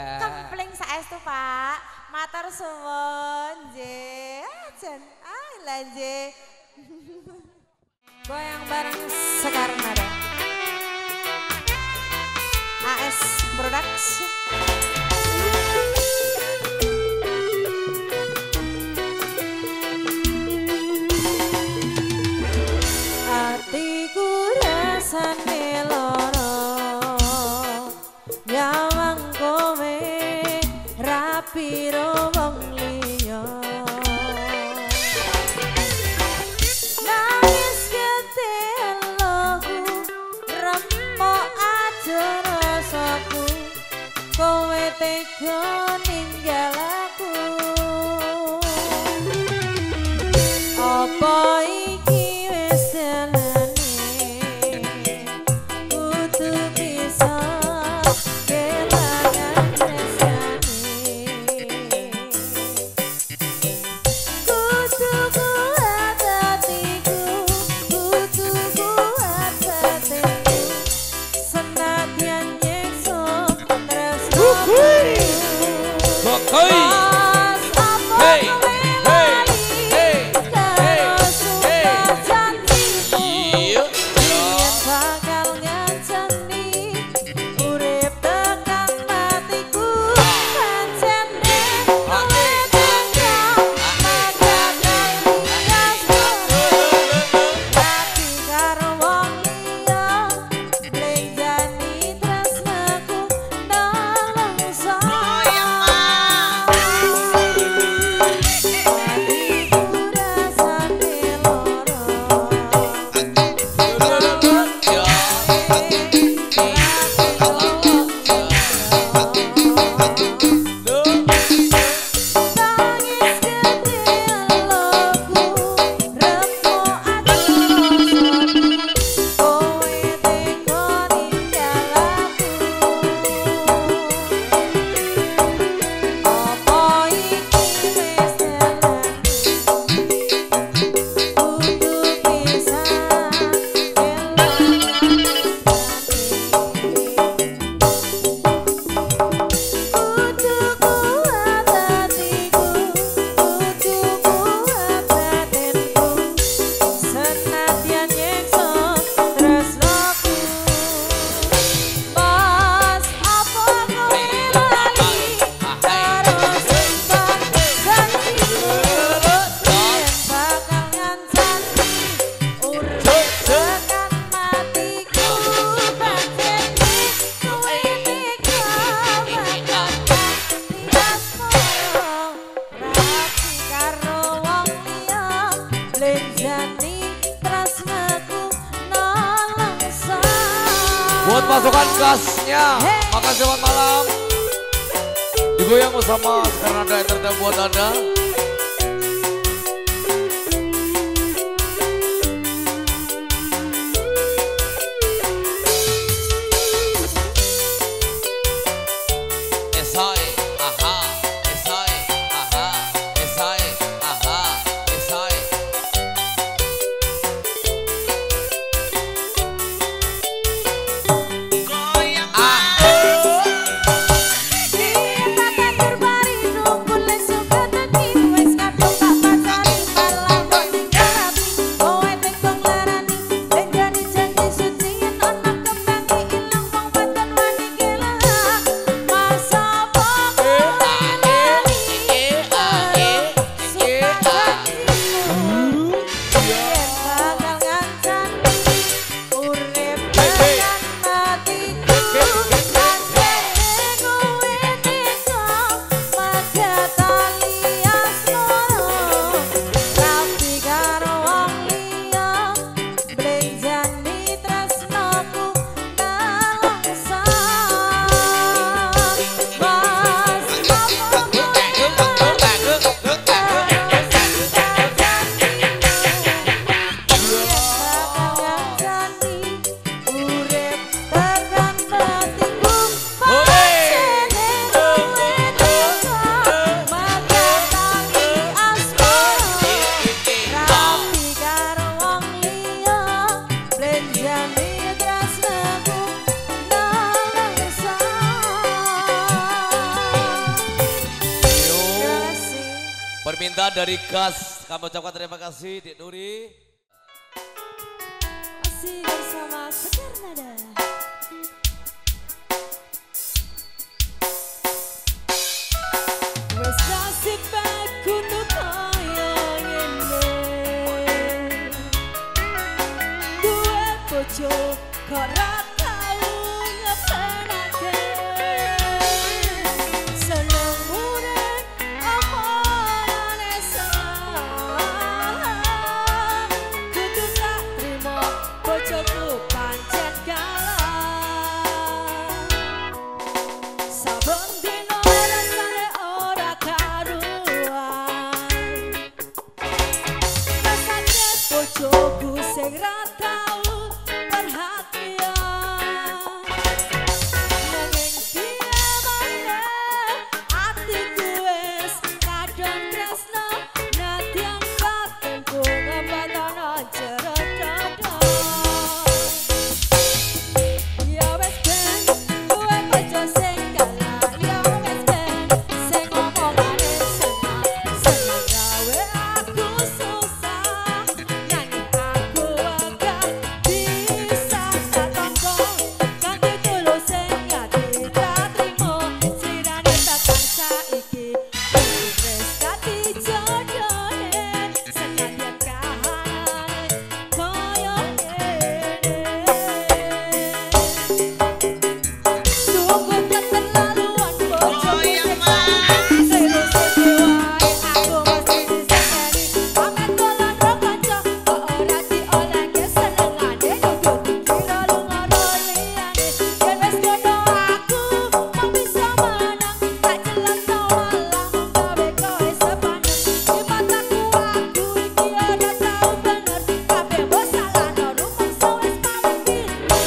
Kempling saestu Pak. Matur suwun nggih. Jan ah lah nggih. Goyang bareng Sekar Nada. A S Production. Atiku rasane lara nyawang kowe rapiro wong liya nangis kete eloku remuk aja rasaku kowe tega ninggal aku apa iki wis dalane kudu bisa kelangan tresnane kudu kuat hatiku kudu kuat batinku senadyan nyekso tresnaku Bokoy. Hey, hey, hey, hey, hey. Iya, Yen bakal ngancani urip tekan matiku pancene kowe tangga magakan liasmu tapi karo wong liya blenjani tresnaku nalongso atiku rasane lara Tangis gede eloku remuk ati rasaku kowe tega ninggal aku apa iki wis dalane kudu bisa kudu kuat hatiku kudu kuat batinku senadyan nyekso tresnaku Mas apa kowe lali karo sumpah janjimu yen bakal ngancani urip tekan matiku pancene kowe tega magakan liasmu rapi karo wong liya blenjani tresnaku nalongso Buat pasukan gasnya, makasih selamat malam. Digoyang bersama Sekar Nada Entertainment buat Anda. Esai, aha, esai, aha, esai, aha, esai. Kita kan berbari nunggu lesu kata Permintaan dari Gas, kami ucapkan terima kasih Dik Nuri. Masih bersama Sekar Nada. Wes nasib aku nu kaya ngene. Duwe bojo kok ra tau ngepenake. Seneng urip omongane salah. Kudu tak trimo bojoku pancen kalah. Saben dino rasane ora karuan. Rasane bojoku sing ra tau perhatian. Nanging piye maneh atiku wis kadung tresno nadyan batinku ngembatono jero dada. Ya wes ben duwe bojo sing kalah. Ya wes ben sing omongane seneng. Seneng gawe aku susah. Nanging aku agak bisa tak tonggo. Kanthi tulus sing ati tak trimo. Sirane tekan saiki wis dadi jodone. Senadyan kahanane koyo ngene. Sungguh keterlaluan bojoku sing serius-serius wae aku mesti disakeni. Amet dolan ro kanca kok ora diolehke senengane. Kudu dikira lunga ro liyane. Yen wis ngono aku mung bisa menang. Tak celana malah gawe kowe sepaneng. Di mataku aku iki ora tau bener. Kabeh mbok salahno rumangsa wis paling pinter.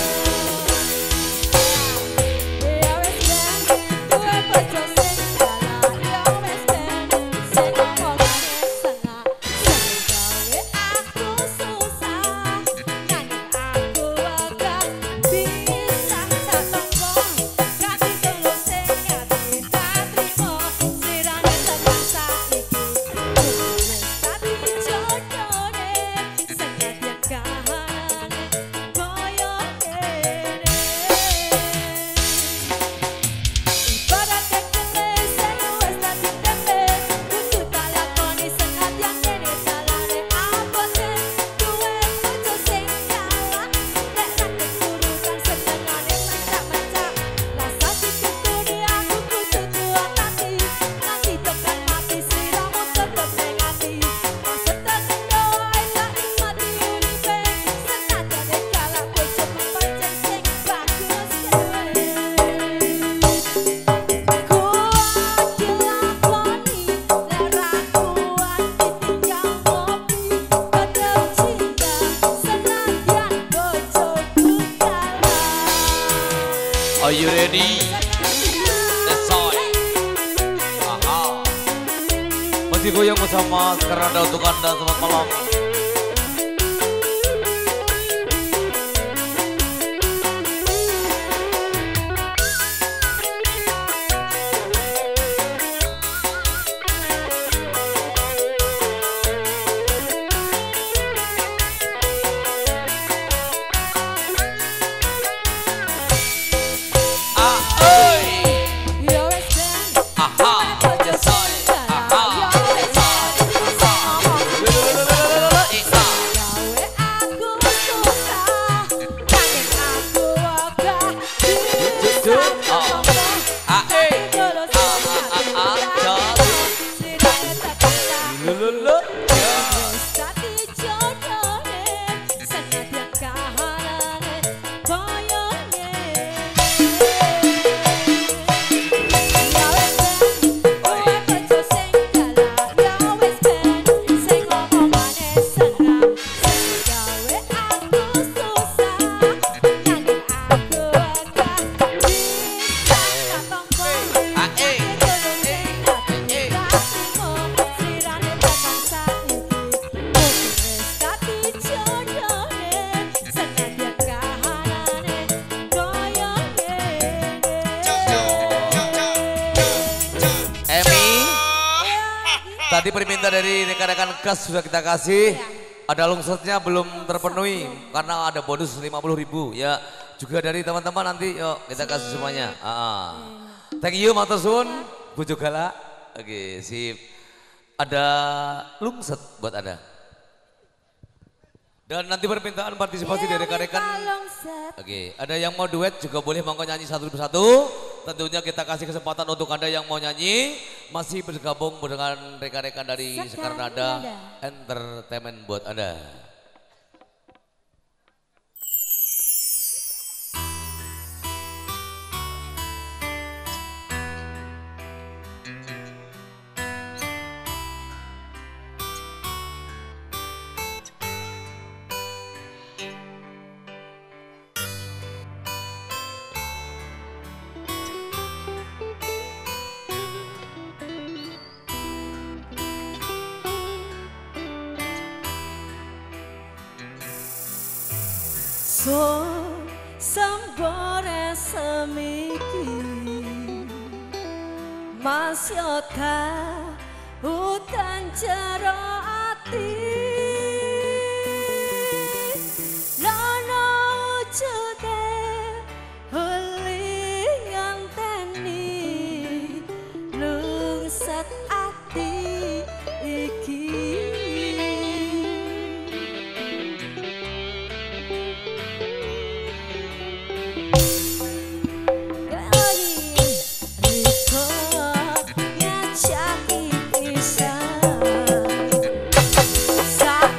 Ya wes ben duwe bojo sing kalah. Ya wes ben sing omongane seneng. Seneng gawe aku susah. Nanging aku agak bisa tak tonggo. Kanthi tulus sing ati tak trimo. Sirane tekan saiki wis dadi jodone. Senadyan kahanane koyo ngene. Ibarat kekeles sing wis dadi tempe. Kudu tak lakoni senadyan kene salahne abote. Duwe bojo sing kalah. Nek sakit urusan senengane mencak-mencak. Rasa diketuni aku kudu kuat hati. Nganti tekan mati sliramu tetep ning ati. Maksud tekan doae tak nikmati uripe. Senadyan kalah bojoku pancen sing bagus dewe. Kuat dilakoni lara kuat ditinggal ngopi. Tetep cinta senadyan bojoku kalah. Are you ready? That's all. Aha. Masih goyang bersama Sekar Nada untuk Anda. Selamat malam. Ah, oi. Ya wes ben Aha. bojo sing kalah. Ya wes ben sing omongane Isa. gawe aku susah. Nanging aku agak bisa tak tonggo. Ah, eh. Tulus Ah, sing ah, ati ah, ah. tak trimo. Sirane tekan saiki Lulu. wis dadi jodone. Senadyan kahanane koyo ngene. Ya wes ben duwe bojo sing kalah. Ya wes ben sing omongane seneng. Seneng gawe aku susah. Nanging aku agak bisa tak tonggo. Ah, eh. Tulus sing ati Tadi permintaan dari rekan-rekan kas sudah kita kasih. Ada lungsurnya belum terpenuhi karena ada bonus lima puluh ribu ya. Juga dari teman-teman nanti yuk kita kasih semuanya. Ah. Thank you matur suwun Bu Jogala. Oke, sip. Ada lungset buat Anda. Dan nanti permintaan partisipasi dari rekan-rekan. Oke, ada yang mau duet juga boleh monggo nyanyi satu persatu. Tentunya kita kasih kesempatan untuk Anda yang mau nyanyi masih bergabung dengan rekan-rekan dari Sekar Nada Entertainment buat Anda. So sambore semiki Mas Yota hutan jero ati Lono ujude huli nganteni lungset ati iki Sa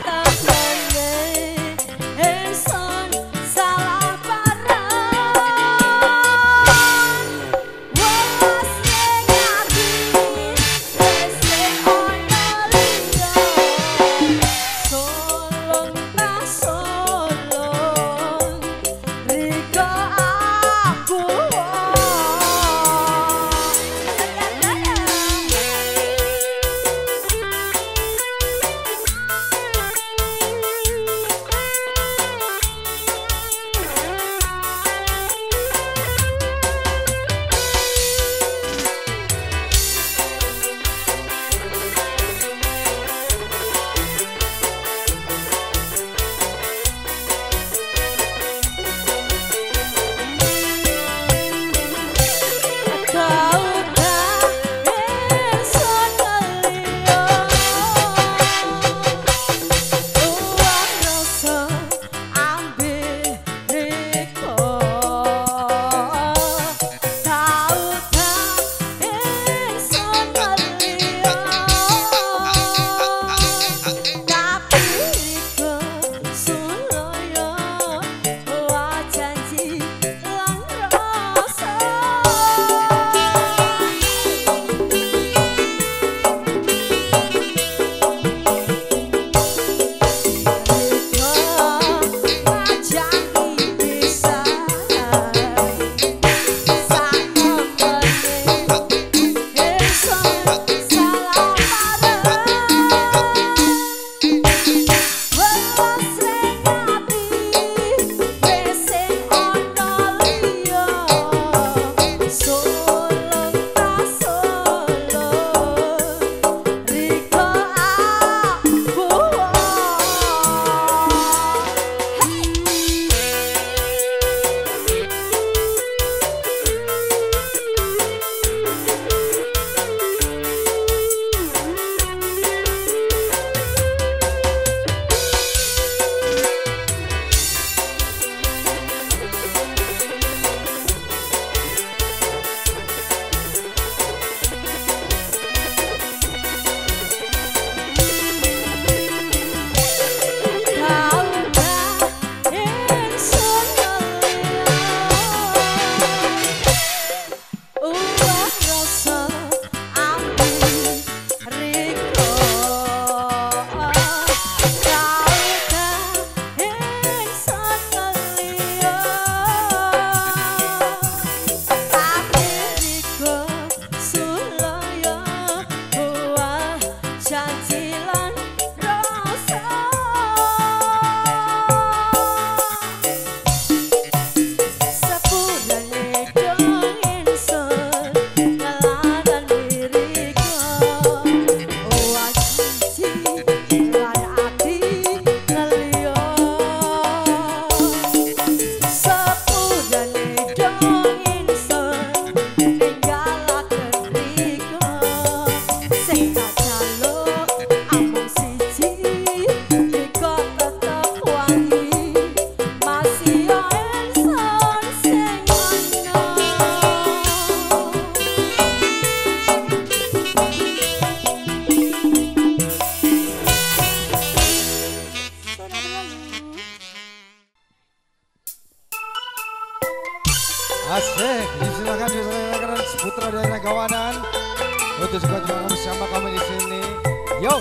untuk juga bersama kami di sini. Yo.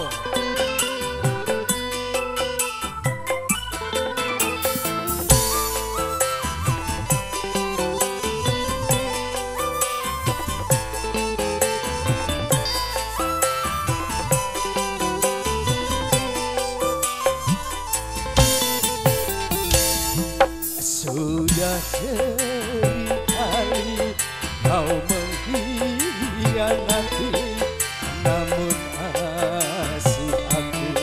Sudah seringkali kau mengkhianati, namun masih aku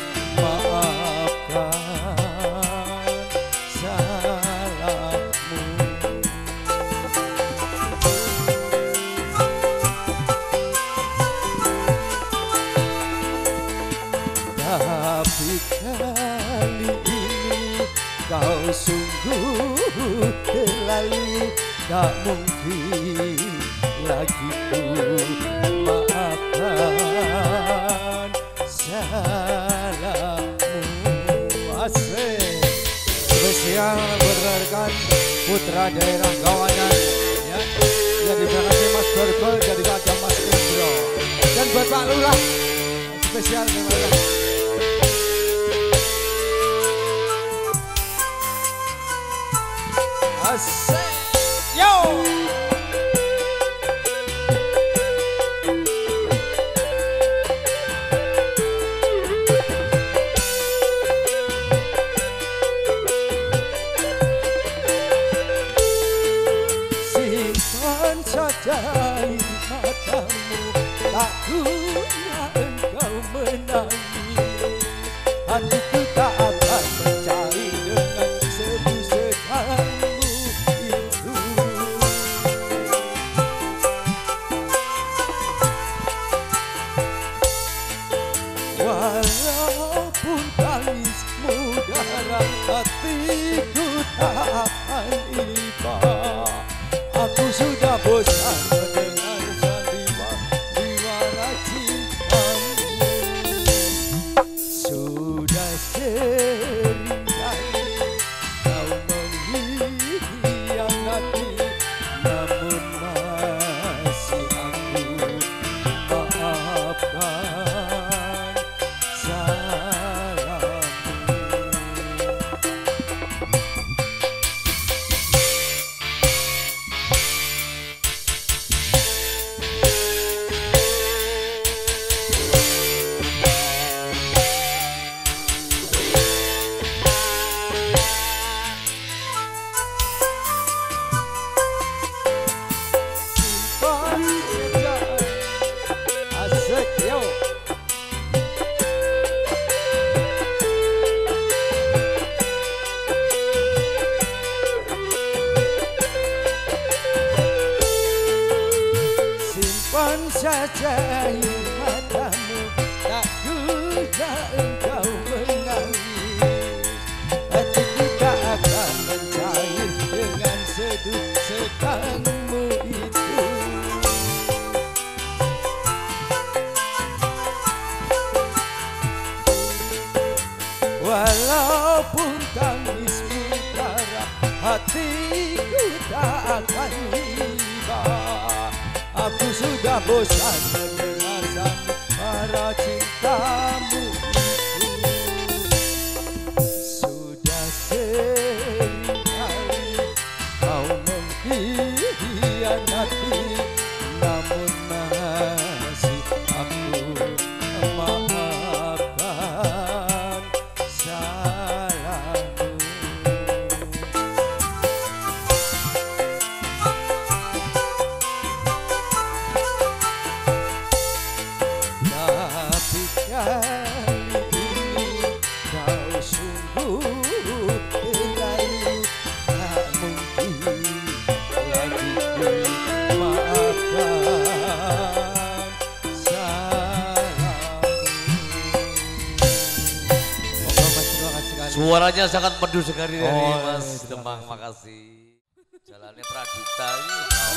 maafkan salahmu. Tapi kali ini kau sungguh terlalu, tak mungkin lagi ku maafkan salahmu. Asik. Spesial berdarkan putra daerah Gawanan ya. Yang diberangkati Mas Gorbel dari ada Mas Indro. Dan buat Pak Lurah spesial gimana? Asik. Yo. Simpan saja air matamu, takutnya engkau menangis. Hatiku tak akan mencair dengan sebu-sebutanmu itu. Walaupun tangismu darah, hatiku tak akan iba. Aku sudah bosan mendengar sandiwara cintamu. Sudah seringkali kau mengkhianati, namun masih aku maafkan salahmu. Simpan saja. Asik yo. Simpan saja air matamu, takutnya engkau menangis. Hatiku tak akan mencair dengan seduh setanmu itu. Walaupun tangismu darah, hatiku tak akan iba. Aku sudah bosan mendengar sandiwara cintamu itu. Sudah seringkali kau mengkhianati, namun masih aku maafkan salahmu. Tapi kali ini kau sungguh terlalu, tak mungkin lagi ku maafkan salahmu. Moga Mas, terima kasih sekali. Suaranya sangat merdu sekali dari Oh, Mas iya, terima Demang, kasih. makasih. Jalannya Pradita ini.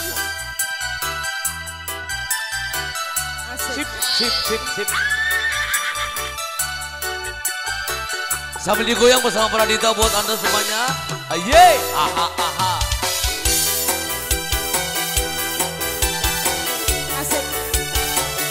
Sip, sip, sip, sip. Sambil digoyang bersama Pradita buat Anda semuanya. Aye, aha, aha. Asik.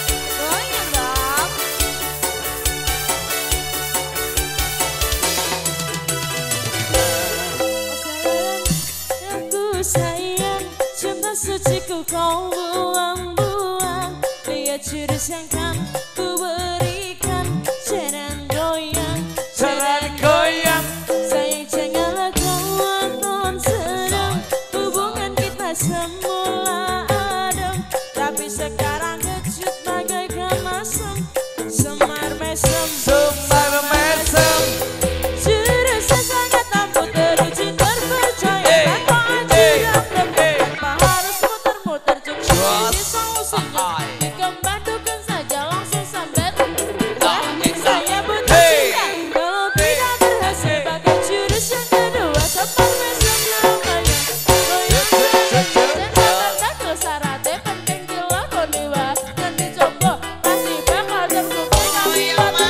Dia jurus yang kan ku berikan. Jalan goyang, Jalan goyang. sayang janganlah kau nonton senang. Hubungan kita semula adem, tapi sekarang kejut bagaikan masam. Semar mesem, Semar mesem. jurus yang sangat ampuh teruji terpercaya. Tanpa ajudan lebih, tanpa harus muter-muter cukup bisa usulnya. Dikembangkan saja langsung sampai saya butuh cinta. Kalau tidak berhasil pakai jurus yang kedua. Semar mesem namanya. Goyang goyang, jangan takut syaratnya penting dilakoni wah. Dan dicoba pasti bakal terbukti kami patut.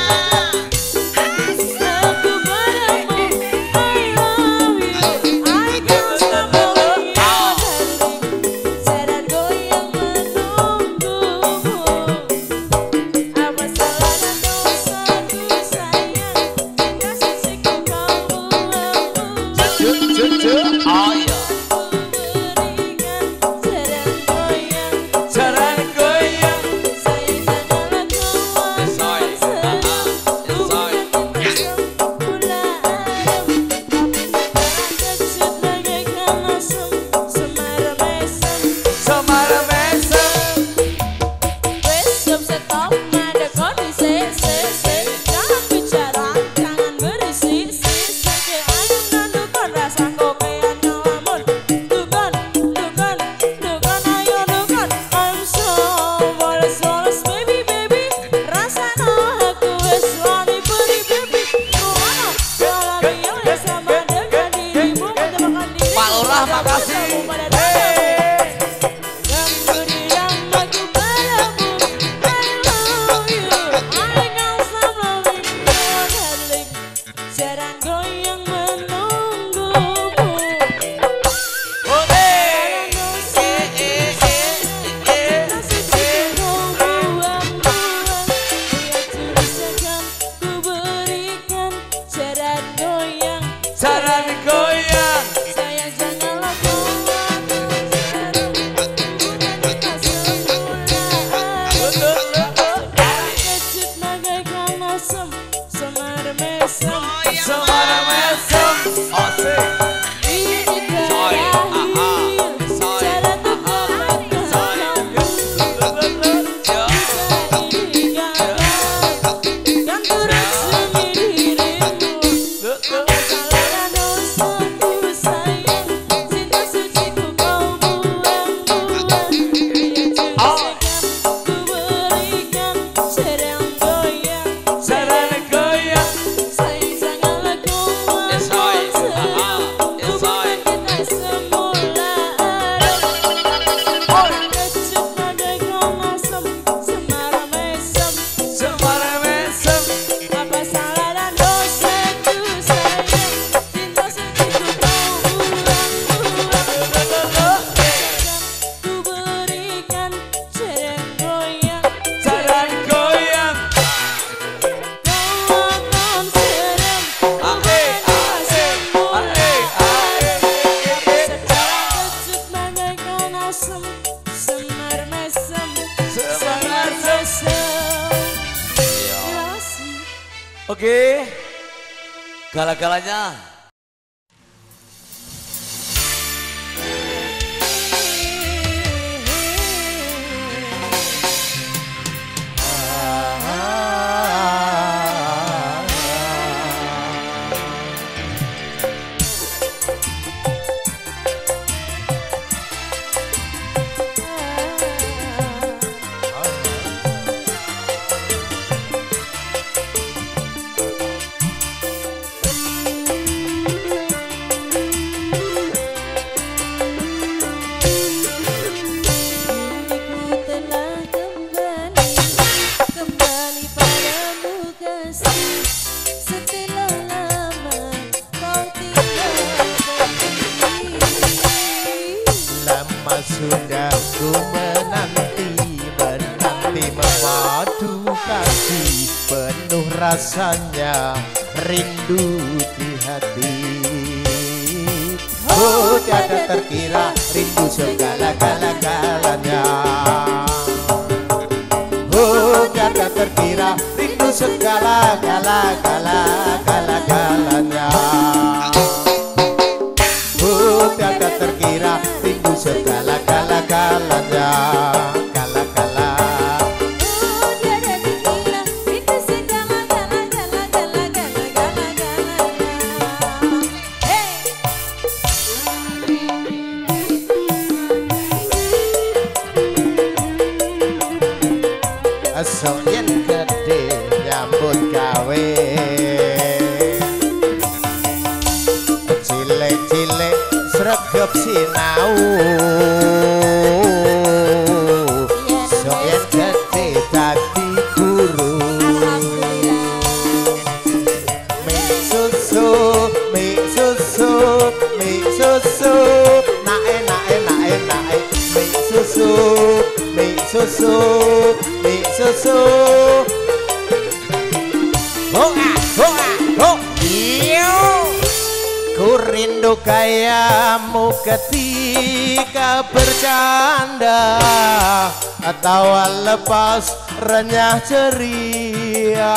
Aku padamu, I love you. I can't stop loving you, darling. Jalan goyang menunggumu. Apa salah dan dosaku sayang, hingga sisiku kau buang-buang. Oh iya. Berikan jalan goyang, Jalan goyang. sayang janganlah kau Soy. senang. Soy. Hubungan kita semula adem, tapi sekarang kejut bagaikan asam. Semar mesem, Semar mesem. wes stop stop ada kondisi se se. Jangan bicara, jangan berisi si se. Ke ayam dan dukan rasa kopian ngelamun. Dukan, dukan, dukan ayo dukan. I'm so woles woles baby baby. Rasanya aku wes wani beri baby. Rumana kalau dia sama dengan dirimu menjelaskan diri. Pak Lurah, makasih. Yang beri namaku padamu, I love you. I can't stop loving you, darling. Jalan goyang menunggumu. Oke. Cinta suci kau buang-buang. Lihat jurus yang kan ku berikan. Jalan goyang, Jalan goyang. sayang janganlah kau nonton senang. Hubungan kita semula adem, kejut bagaikan asam. Semar mesem, Semar mesem. Asik. ini Soy. terakhir. Soy. Jalan untuk kamu. Dan turut demi dirimu. Apa salah dan dosaku sayang, cinta suciku kau buang-buang. Lihat jurus yang kan ku berikan. Jalan goyang, Jalan goyang. sayang janganlah kau Soy. nonton senang. Hubungan kita semula adem, sekarang kejut bagaikan asam. Semar mesem, Semar mesem. apa salah dan dosaku sayang, cinta suciku kau buang-buang. Ku berikan jalan goyang, Jalan goyang. kau akan serem. Hubungan kita semula adem, sekarang kejut bagaikan asam. Semar mesem, semar mesem. Terima kasih. Oke. Gala-galanya. Diriku telah kembali, kembali padamu kasih. Setelah lama kau tinggalkan diri. Lama sudah ku menanti, menanti memadu kasih. Penuh rasanya rindu di hati. Oh, tiada terkira rindu segala-galanya. terkira rindu segala gala gala gala galanya. Oh tiada terkira rindu segala gala galanya. Gala gala. Oh tiada terkira rindu segala gala gala gala gala gala galanya. Hey. Asal yen gede nyambut gawe, cilik-cilik sregep sinau. Asal yen gede dadi guru. Mik susu, mik susu, mik susu, nae nae nae nae, mik susu, mik susu. Susu Hoa, hoa, ho Iyo Ku rindu kayamu ketika bercanda atau lepas renyah ceria.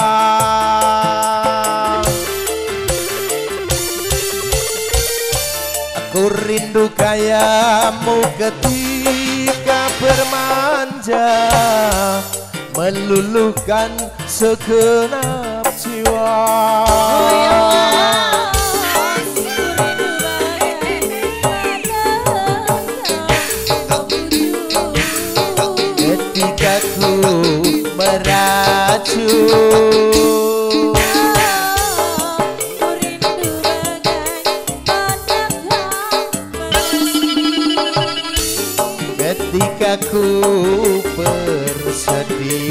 Aku rindu kayamu ketika bermanja meluluhkan segenap jiwa. Ketika ku meracun, ketika ku bersedih.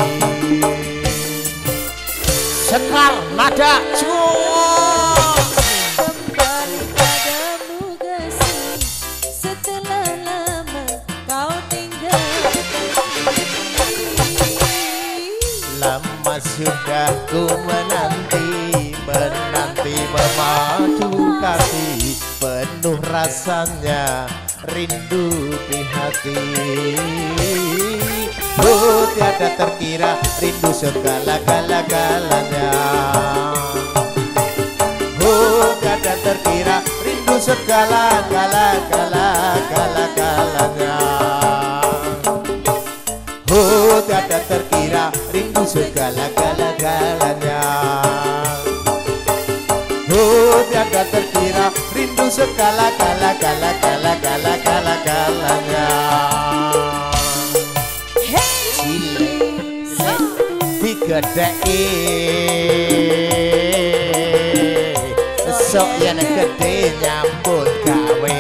Sekar nada cuy. Kembali padamu kasih setelah lama kau tinggal. Lama sudah ku menanti, menanti memadu kasih, penuh rasanya rindu di hati. Oh tiada terkira rindu segala-gala-galanya. Oh tiada terkira rindu segala-gala-gala-gala-galanya. Oh tiada terkira rindu segala-gala-galanya. Oh tiada terkira rindu segala-gala-gala-gala-gala-gala-galanya. Digedeki sok yen gede nyambut gawe,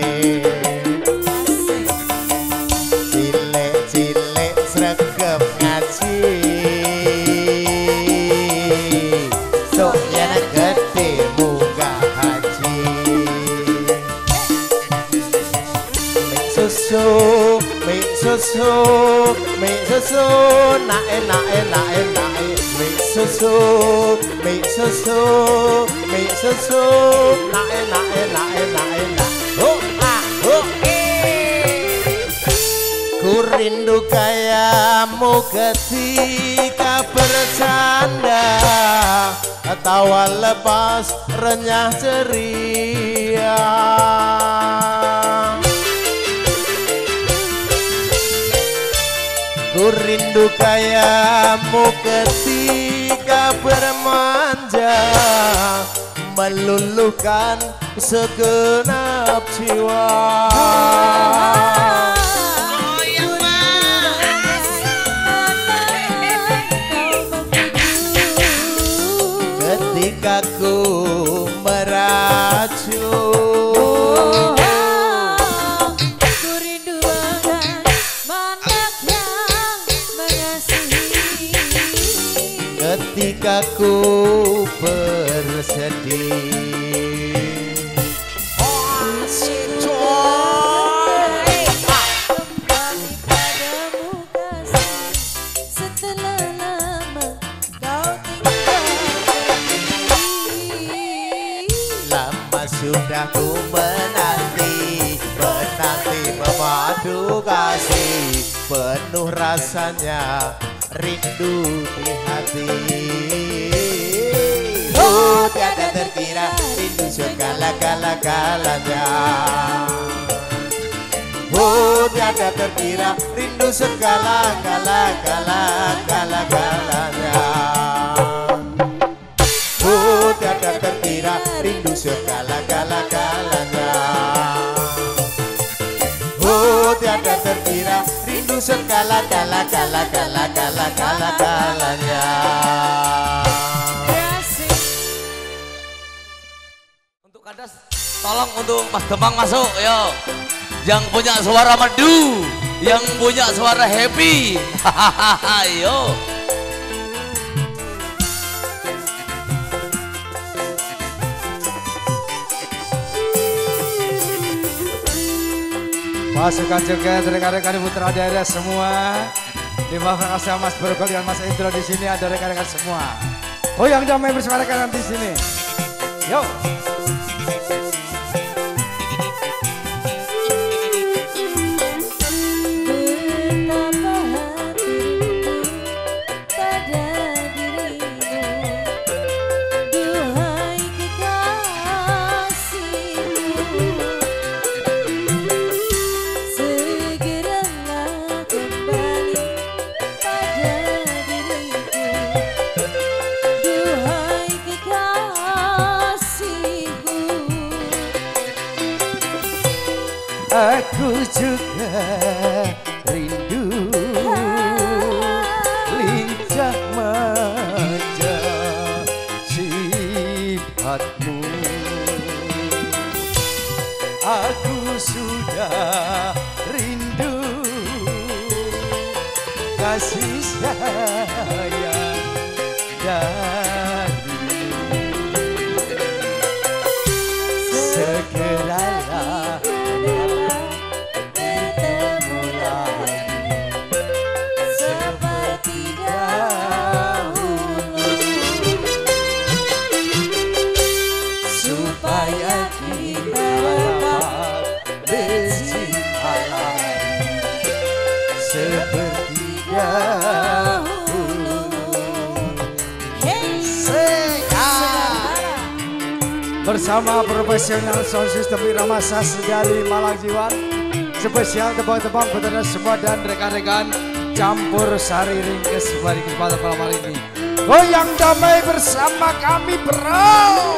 cilik-cilik sregep ngaji, sok yen gede munggah haji. Mik susu, mik susu, mik susu, nae nae nae nae, mik susu, mik susu, mik susu, nae nae nae nae nae. Oh ah oh eh. Ku rindu kayamu ketika bercanda tawa lepas renyah ceria. Ku rindu kayamu ketika bermanja meluluhkan segenap jiwa. Ketika ku meracun, ku rindu akan anak yang mengasihi. ketika ku bersedih. Kembali padamu kasih setelah lama kau tinggal pergi. Lama sudah ku menanti, menanti memadu kasih, penuh rasanya rindu di hati. Oh tiada terkira rindu segala-gala-galanya. Oh tiada terkira rindu segala-gala-gala-gala-galanya. Oh tiada terkira rindu segala-gala-galanya. Oh tiada terkira rindu segala-gala-gala-gala-gala-gala-galanya. Untuk kandas, tolong untuk Mas Demang masuk, yo. Yang punya suara merdu, yang punya suara happy, hahaha, yo. Pasukan joget rekan-rekan putra daerah semua. Terima kasih Mas Borgol dan Mas Indro di sini, ada rekan-rekan semua. Oh yang damai bersama rekan di sini. Yo. Aku juga rindu lincah manja sifatmu. Aku sudah rindu kasih sayang darimu. Segeralah bersama profesional sound system Irama Sas dari Malang Jiwan, spesial tebang-tebang peternak semua dan rekan-rekan campur sari ringkes pada kesempatan malam hari ini. Goyang damai bersama kami bro.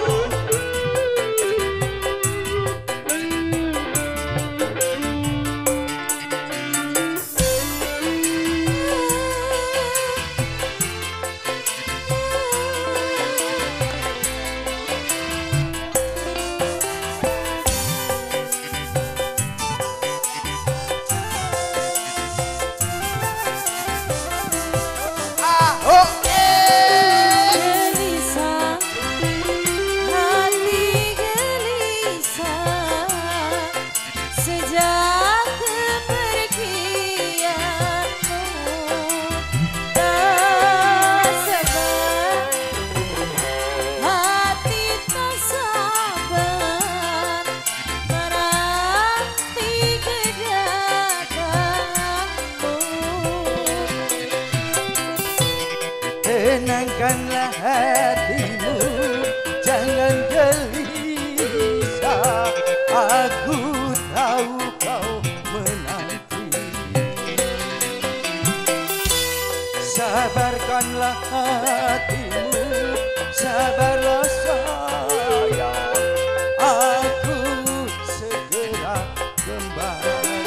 Tenangkanlah hatimu, jangan gelisah. Aku tahu kau menanti. Sabarkanlah hatimu, sabarlah sayang. Aku segera kembali.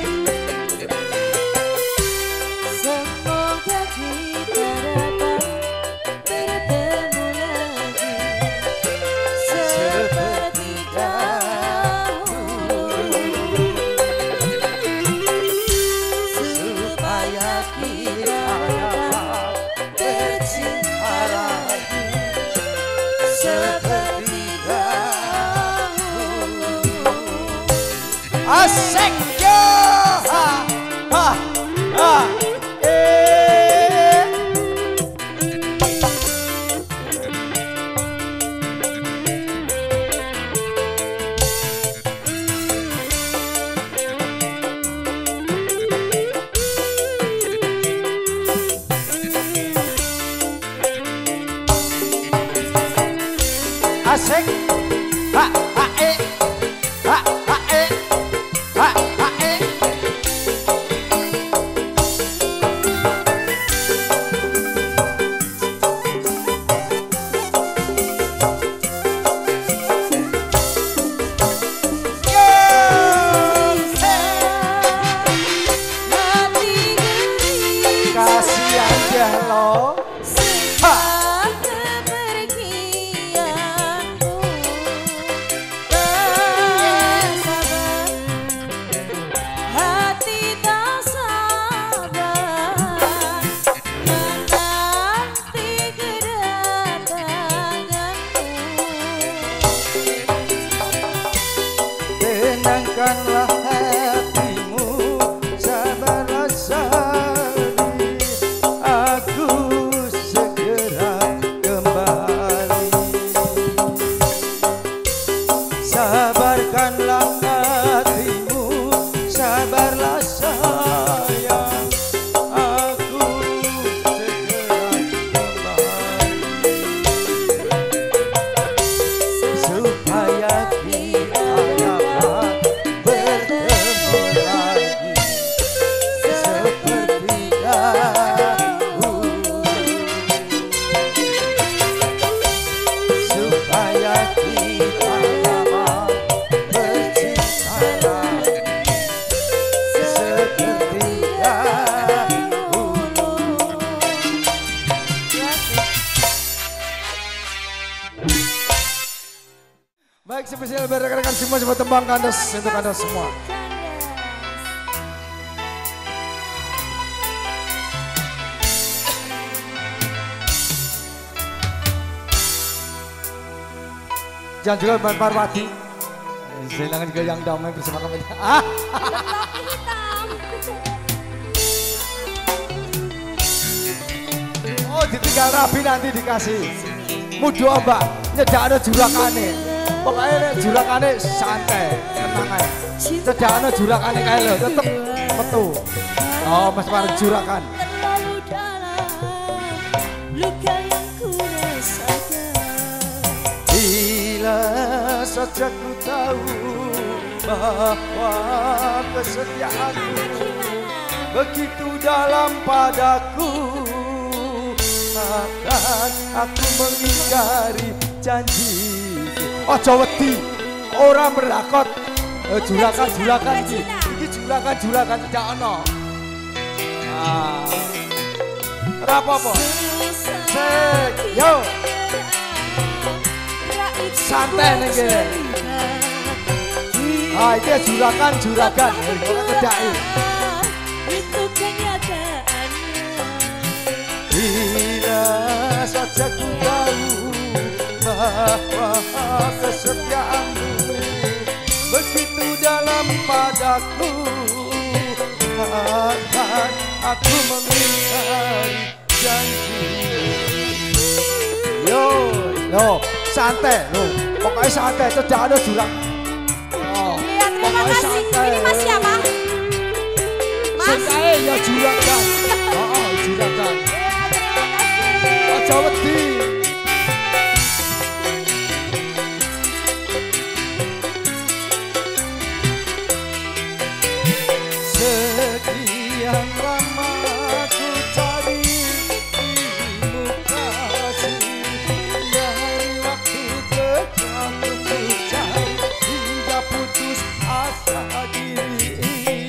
Semoga kita dapat bertemu lagi seperti dahulu, supaya kita dapat bercinta lagi seperti dahulu. Asik yo, ha, ha, ha. asik. Ha ha eh. Ha ha eh. Ha ha eh. Kasihan dia lo. Sejak kepergianmu bersabar, hati tak sabar menanti kedatanganmu. Tenangkanlah hatimu, sabarlah sayang, aku segera kembali. Sabarkanlah hatimu, sabarlah sayang, aku segera kembali. Supaya kita dapat bertemu lagi seperti dahulu. Supaya kita dapat bercinta lagi seperti dahulu. Baik, spesial buat rekan-rekan semua, coba tembang kandas untuk anda semua. Jangan juga Mbak Parwati. Silakan ke yang damai bersama kami. Ah. Oh, ditinggal rapi nanti dikasih. Mudu Mbak, nyedak ada jurakane. Pokoknya nek jurakane santai, tenang aja. Nyedak ada jurakane kae lho, tetep metu. Oh, Mas Parwati jurakan. Terlalu dalam luka yang ku rasakan. Bila saja ku tahu bahwa kesetiaanmu begitu dalam padaku, akan aku mengingkari janji. Ojo wedi, ora merakot. Eh, jurakan-jurakan iki. Iki jurakan-jurakan tidak ono. Ah. Ora apa-apa. Sek, yo. Santai nih kene. Ah, iki jurakan-jurakan. Kok kedai. Itu kenyataannya. Bila saja ku tahu bahwa kesetiaanmu begitu dalam padaku, akan aku mengingkari janji. Yo, yo, santai, lo, pokoknya santai, tidak ada jurang. Oh, Iya, terima pokoknya kasih. santai. Ini Mas siapa? Mas. Santai ya juragan. Oh, juragan. Iya, terima kasih. Aja wedi. Sekian lama ku cari dirimu kasih, dari waktu ketemu cari hingga putus asa diri ini.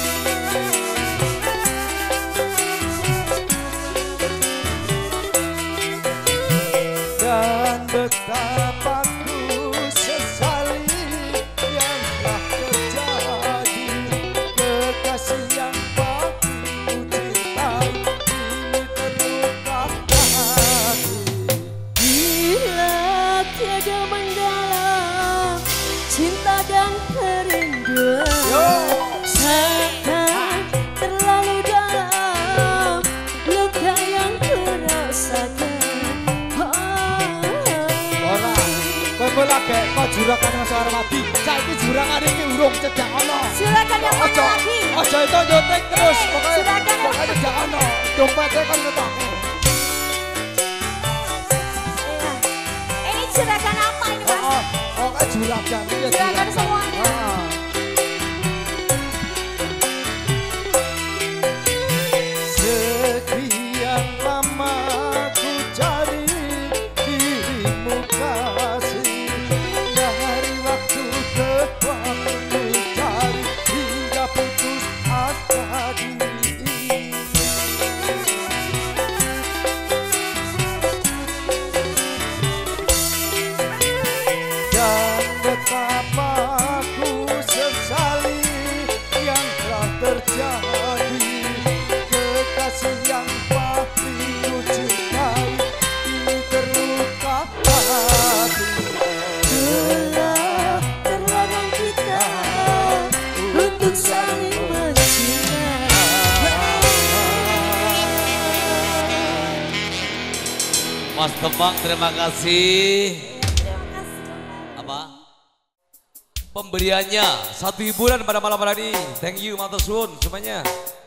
Dan betapa ku sesali yang telah terjadi. Kekasih yang paling ku cintai kini terluka hati. Bila tiada mendalam cinta dan kerinduan, seakan terlalu dalam luka yang ku rasakan. Ora, kowe lagi kok jurakan Mas Parwati. Saiki jurakan iki urung cedak ono. Juragan yang mana Ojo, lagi? ojo itu nyontek terus. Pokoknya Juragan yang pokoknya cedak ono. Dompetnya kan ngetokno. Iya. Ini juragan apa ini? Oh, kan juragan. Iya, Juragan semuanya. Ah. Sekian lama ku cari dirimu kasih, dari waktu ke waktu cari hingga putus asa diri. Dan betapa ku sesali yang telah terjadi, kekasih yang pasti ku cintai ini terluka hati. Telah terlarang kita untuk saling mencinta. Mas Temang, terima kasih. Apa? Pemberiannya satu hiburan pada malam hari ini. Thank you, matur suwun semuanya.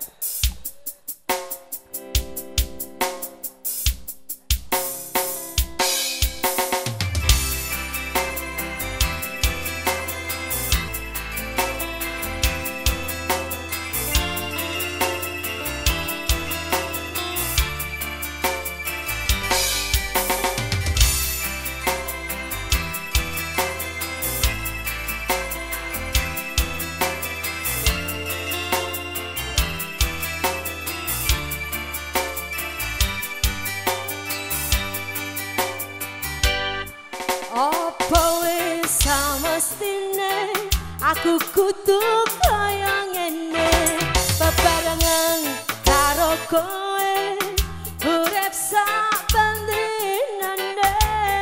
Apa wis samestine aku kudu kaya ngene, bebarengan karo kowe urip sakbendinane.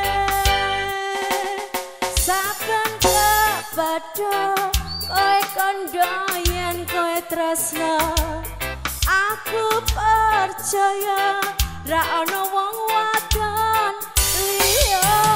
Saben kepada kowe kandha yen kowe tresno, aku percaya ra ana wong wadon liya.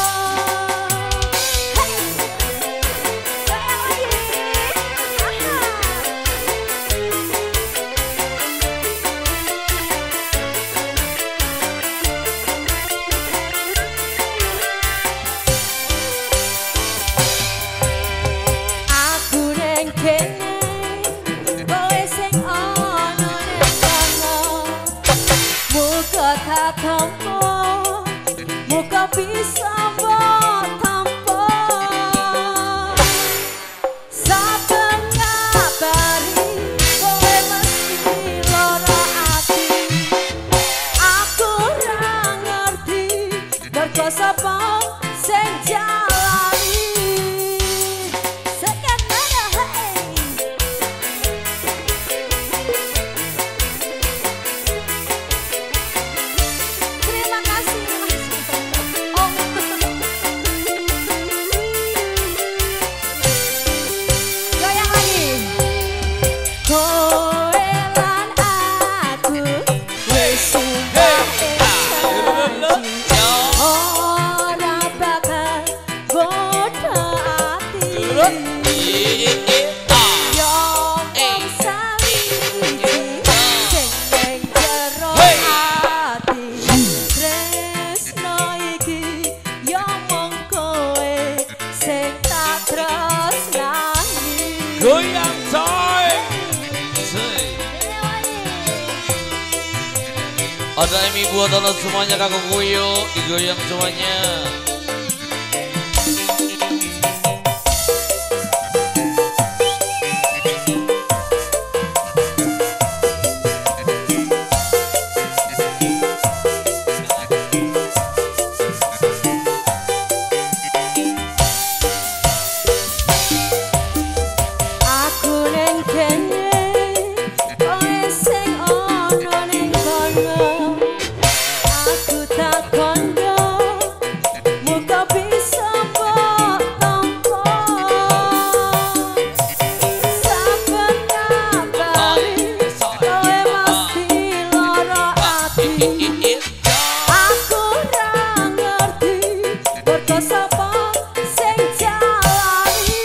Muka bisa tampa saben ngabari kowe mesti lara ati. Aku ora ngerti mergo sapa sing jalani. Sekian mana hei. Terima kasih Mas. Oh. Goyang lagi. Kowe lan aku wis sumpah janji ora bakal bodho ati. Yo wong saliji sing ning jero ati. Tresno iki yo mung kowe sing tak tresnani. Goyang coy. Say. Ada Emi buat anak semuanya kakak Kuyo, digoyang semuanya. Aku ning kene, kowe sing ana ning kono. Aku tak kondo, muka bisa mbok tampa. Saben ngabari, kowe mesti lara ati. Aku ora ngerti mergo sapa sing jalani.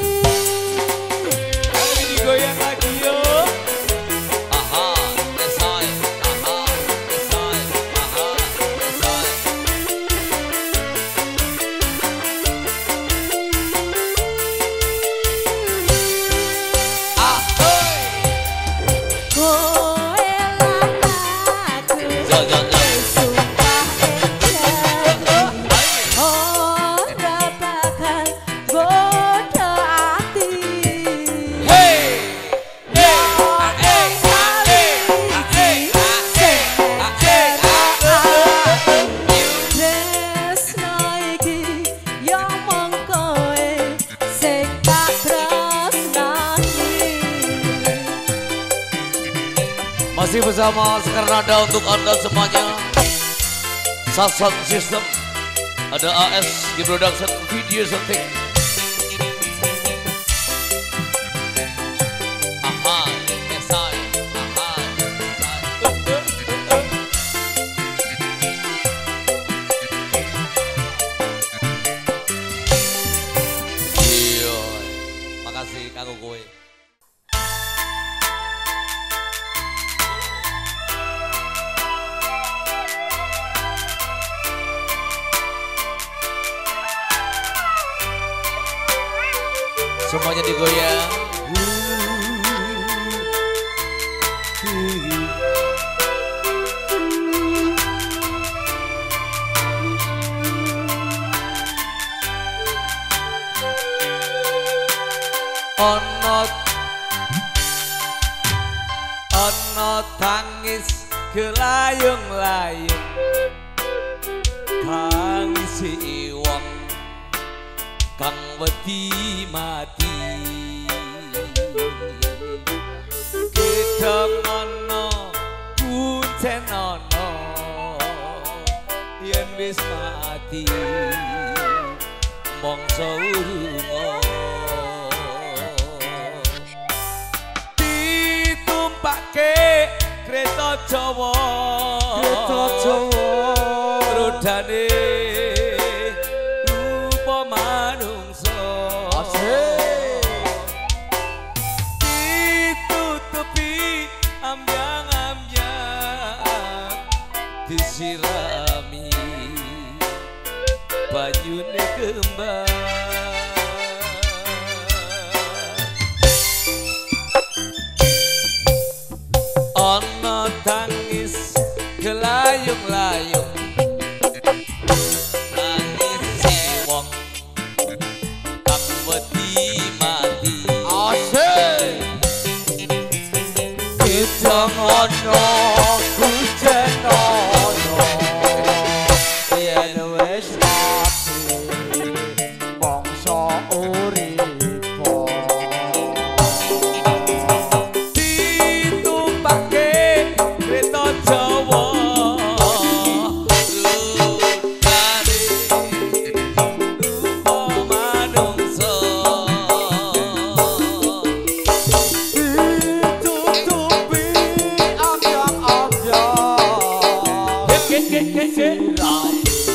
Digoyang lagi yo. Aha, desai. Aha, desai. Aha, desai. yo yo. Sumpah enjang ora bakal bodo ati. Hey, hey, ah, hey, ah, hey, ah, hey, ah, hey, ah, hey, ah, hey. Tresno iki yo mung kowe sing tak tresnani. Masih bersama Sekarnada untuk Anda semuanya. Sason System, ada A S di Production Video Shooting. Aha, esai, aha, esai. Iya, makasih kanggo kowe. Semuanya digoyang. Ono ono tangis kelayung-layung, tangis wong kang wedi mati. Gedhong ana kuncen ana yen wis mati mangsa urunga ditumpake kereta Jawa kereta Jawa rodane rupa manungsa ditutupi ambyang-ambyang disirami banyune kembang. Ana tangis kelayung-layung, tangis si wong kang wedi mati. Asik gedhong ana kucen ana yen wis mati bangsa uripo ditumpake kereta Jawa rupane rupa manungsa ditutupi ambyang-ambyang disirami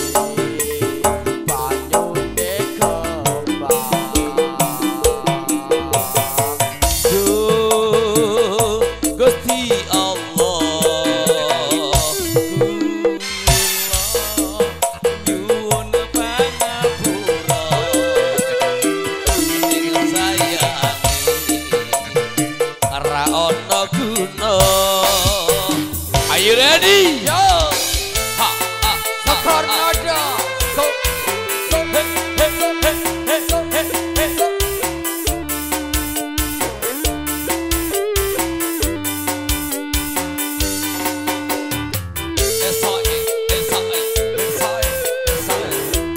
banyune kembang. Duh Gusti Allah nyuwun pangapura ing sayangi ora ana guna. Are you ready? Yo! Ha ha Sekarnada. Go go hey hey hey hey hey hey. Esai esai esai esai.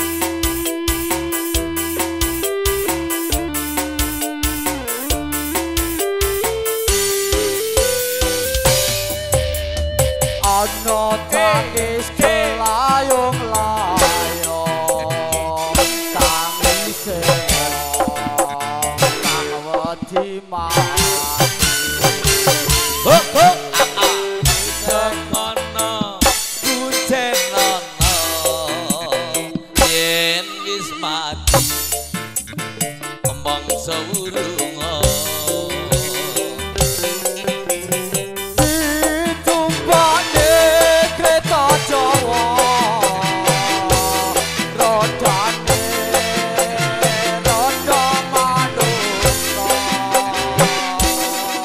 Ana tangis kelayung-layung, tangis wong kang wedi mati. Ho ho ah ah semono kucen ana yen wis mati kembang sawurunga. Ditumpake kereta Jawa rodane roda manungsa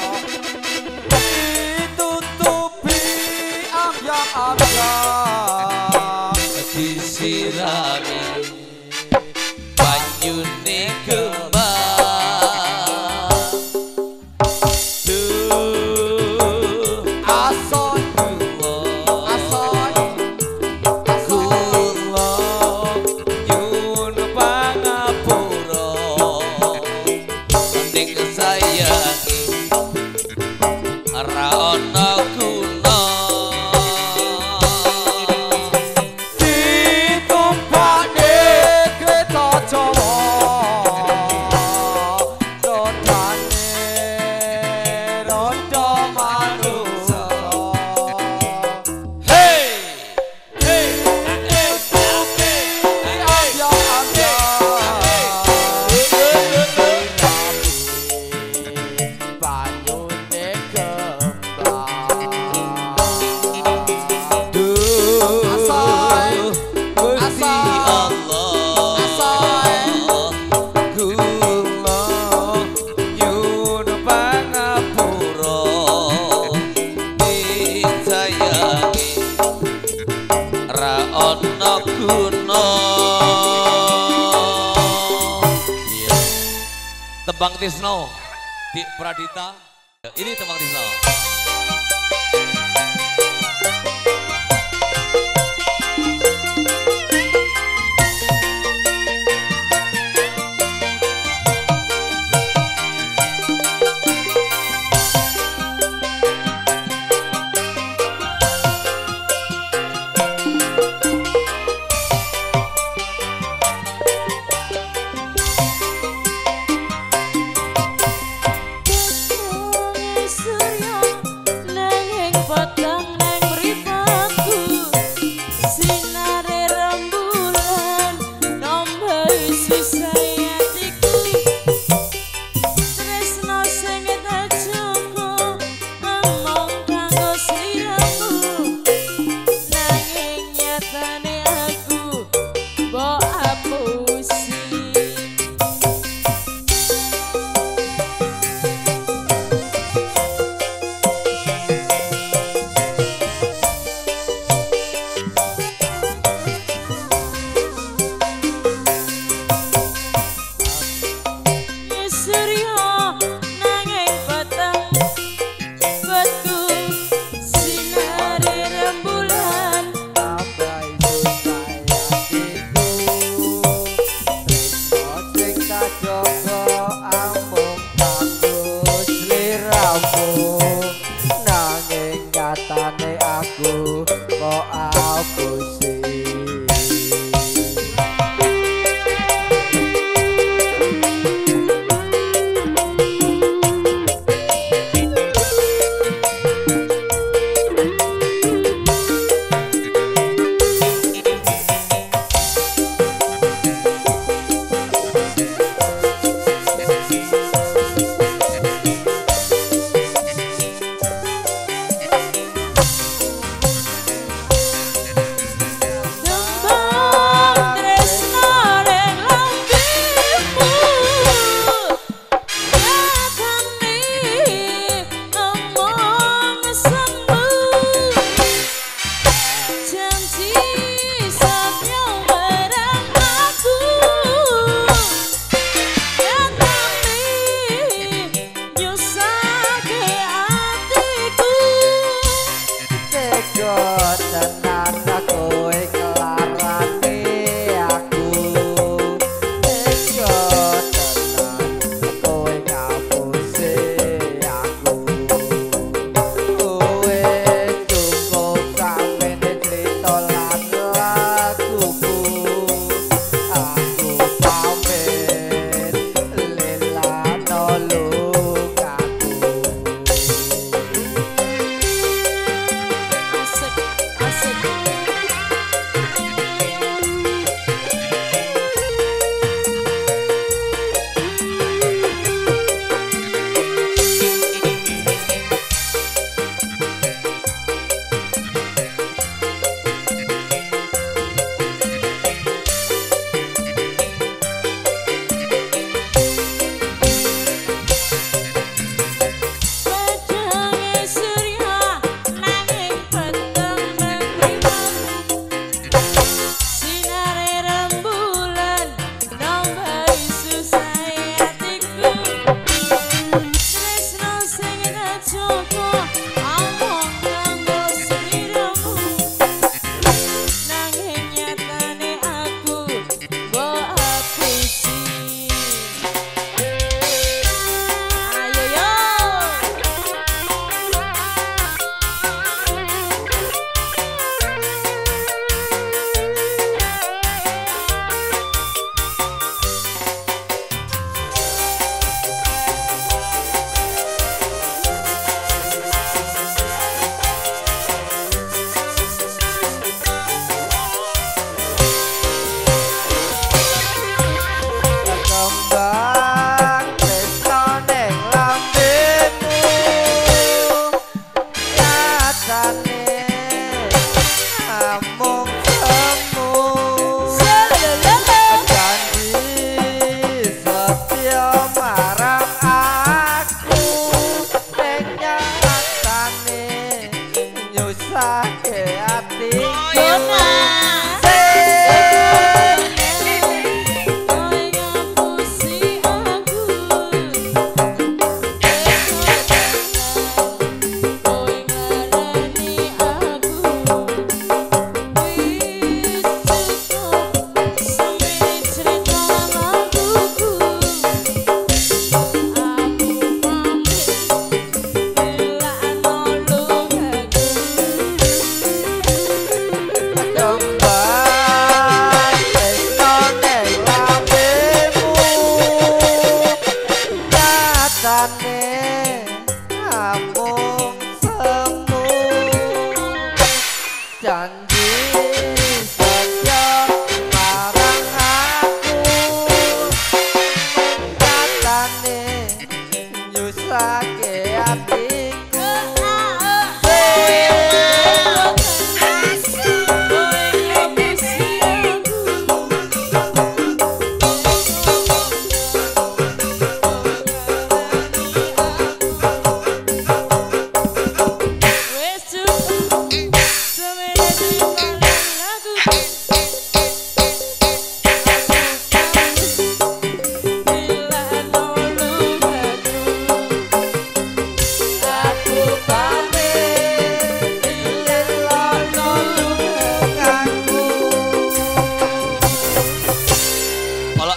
ana guna. Iya. Tembang Tisno di Pradita. Ini tembang Tisno.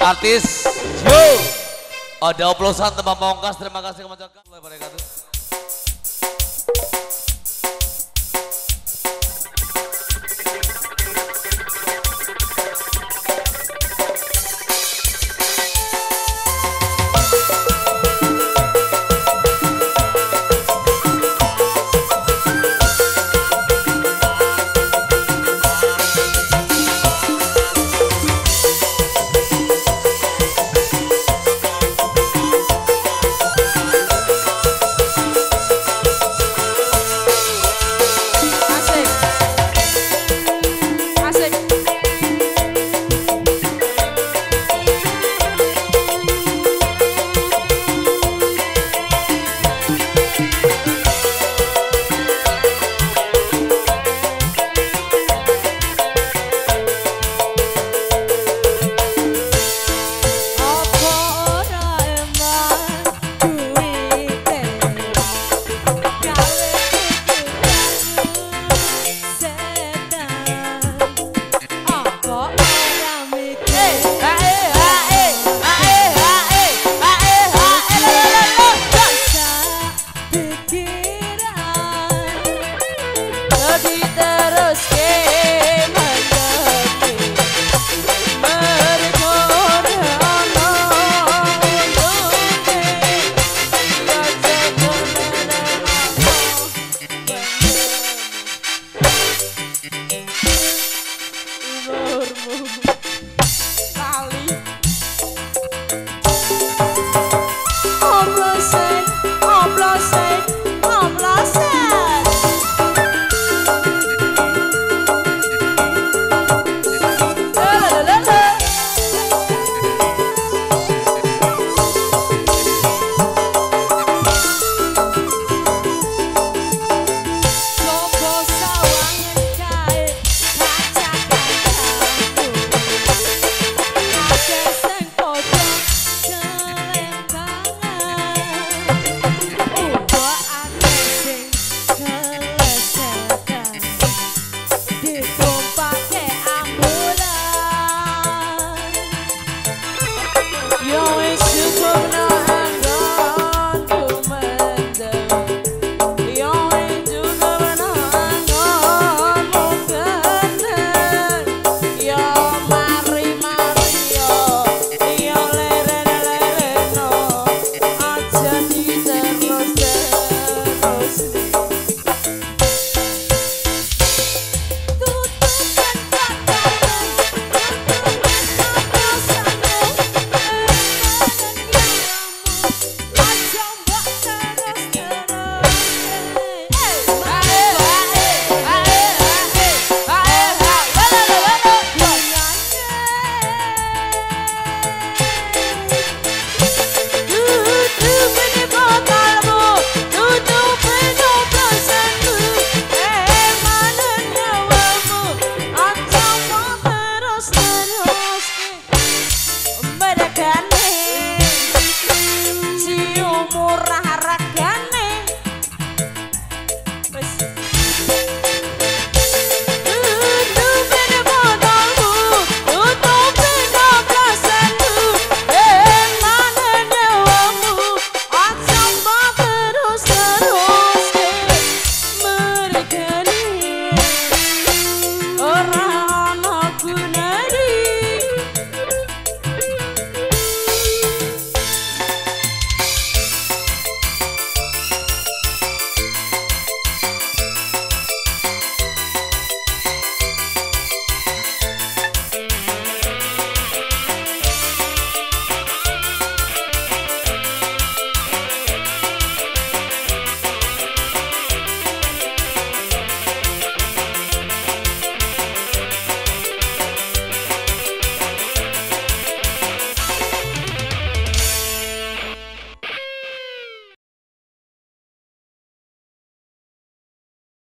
artis yo ada oplosan teman pamungkas terima kasih kepada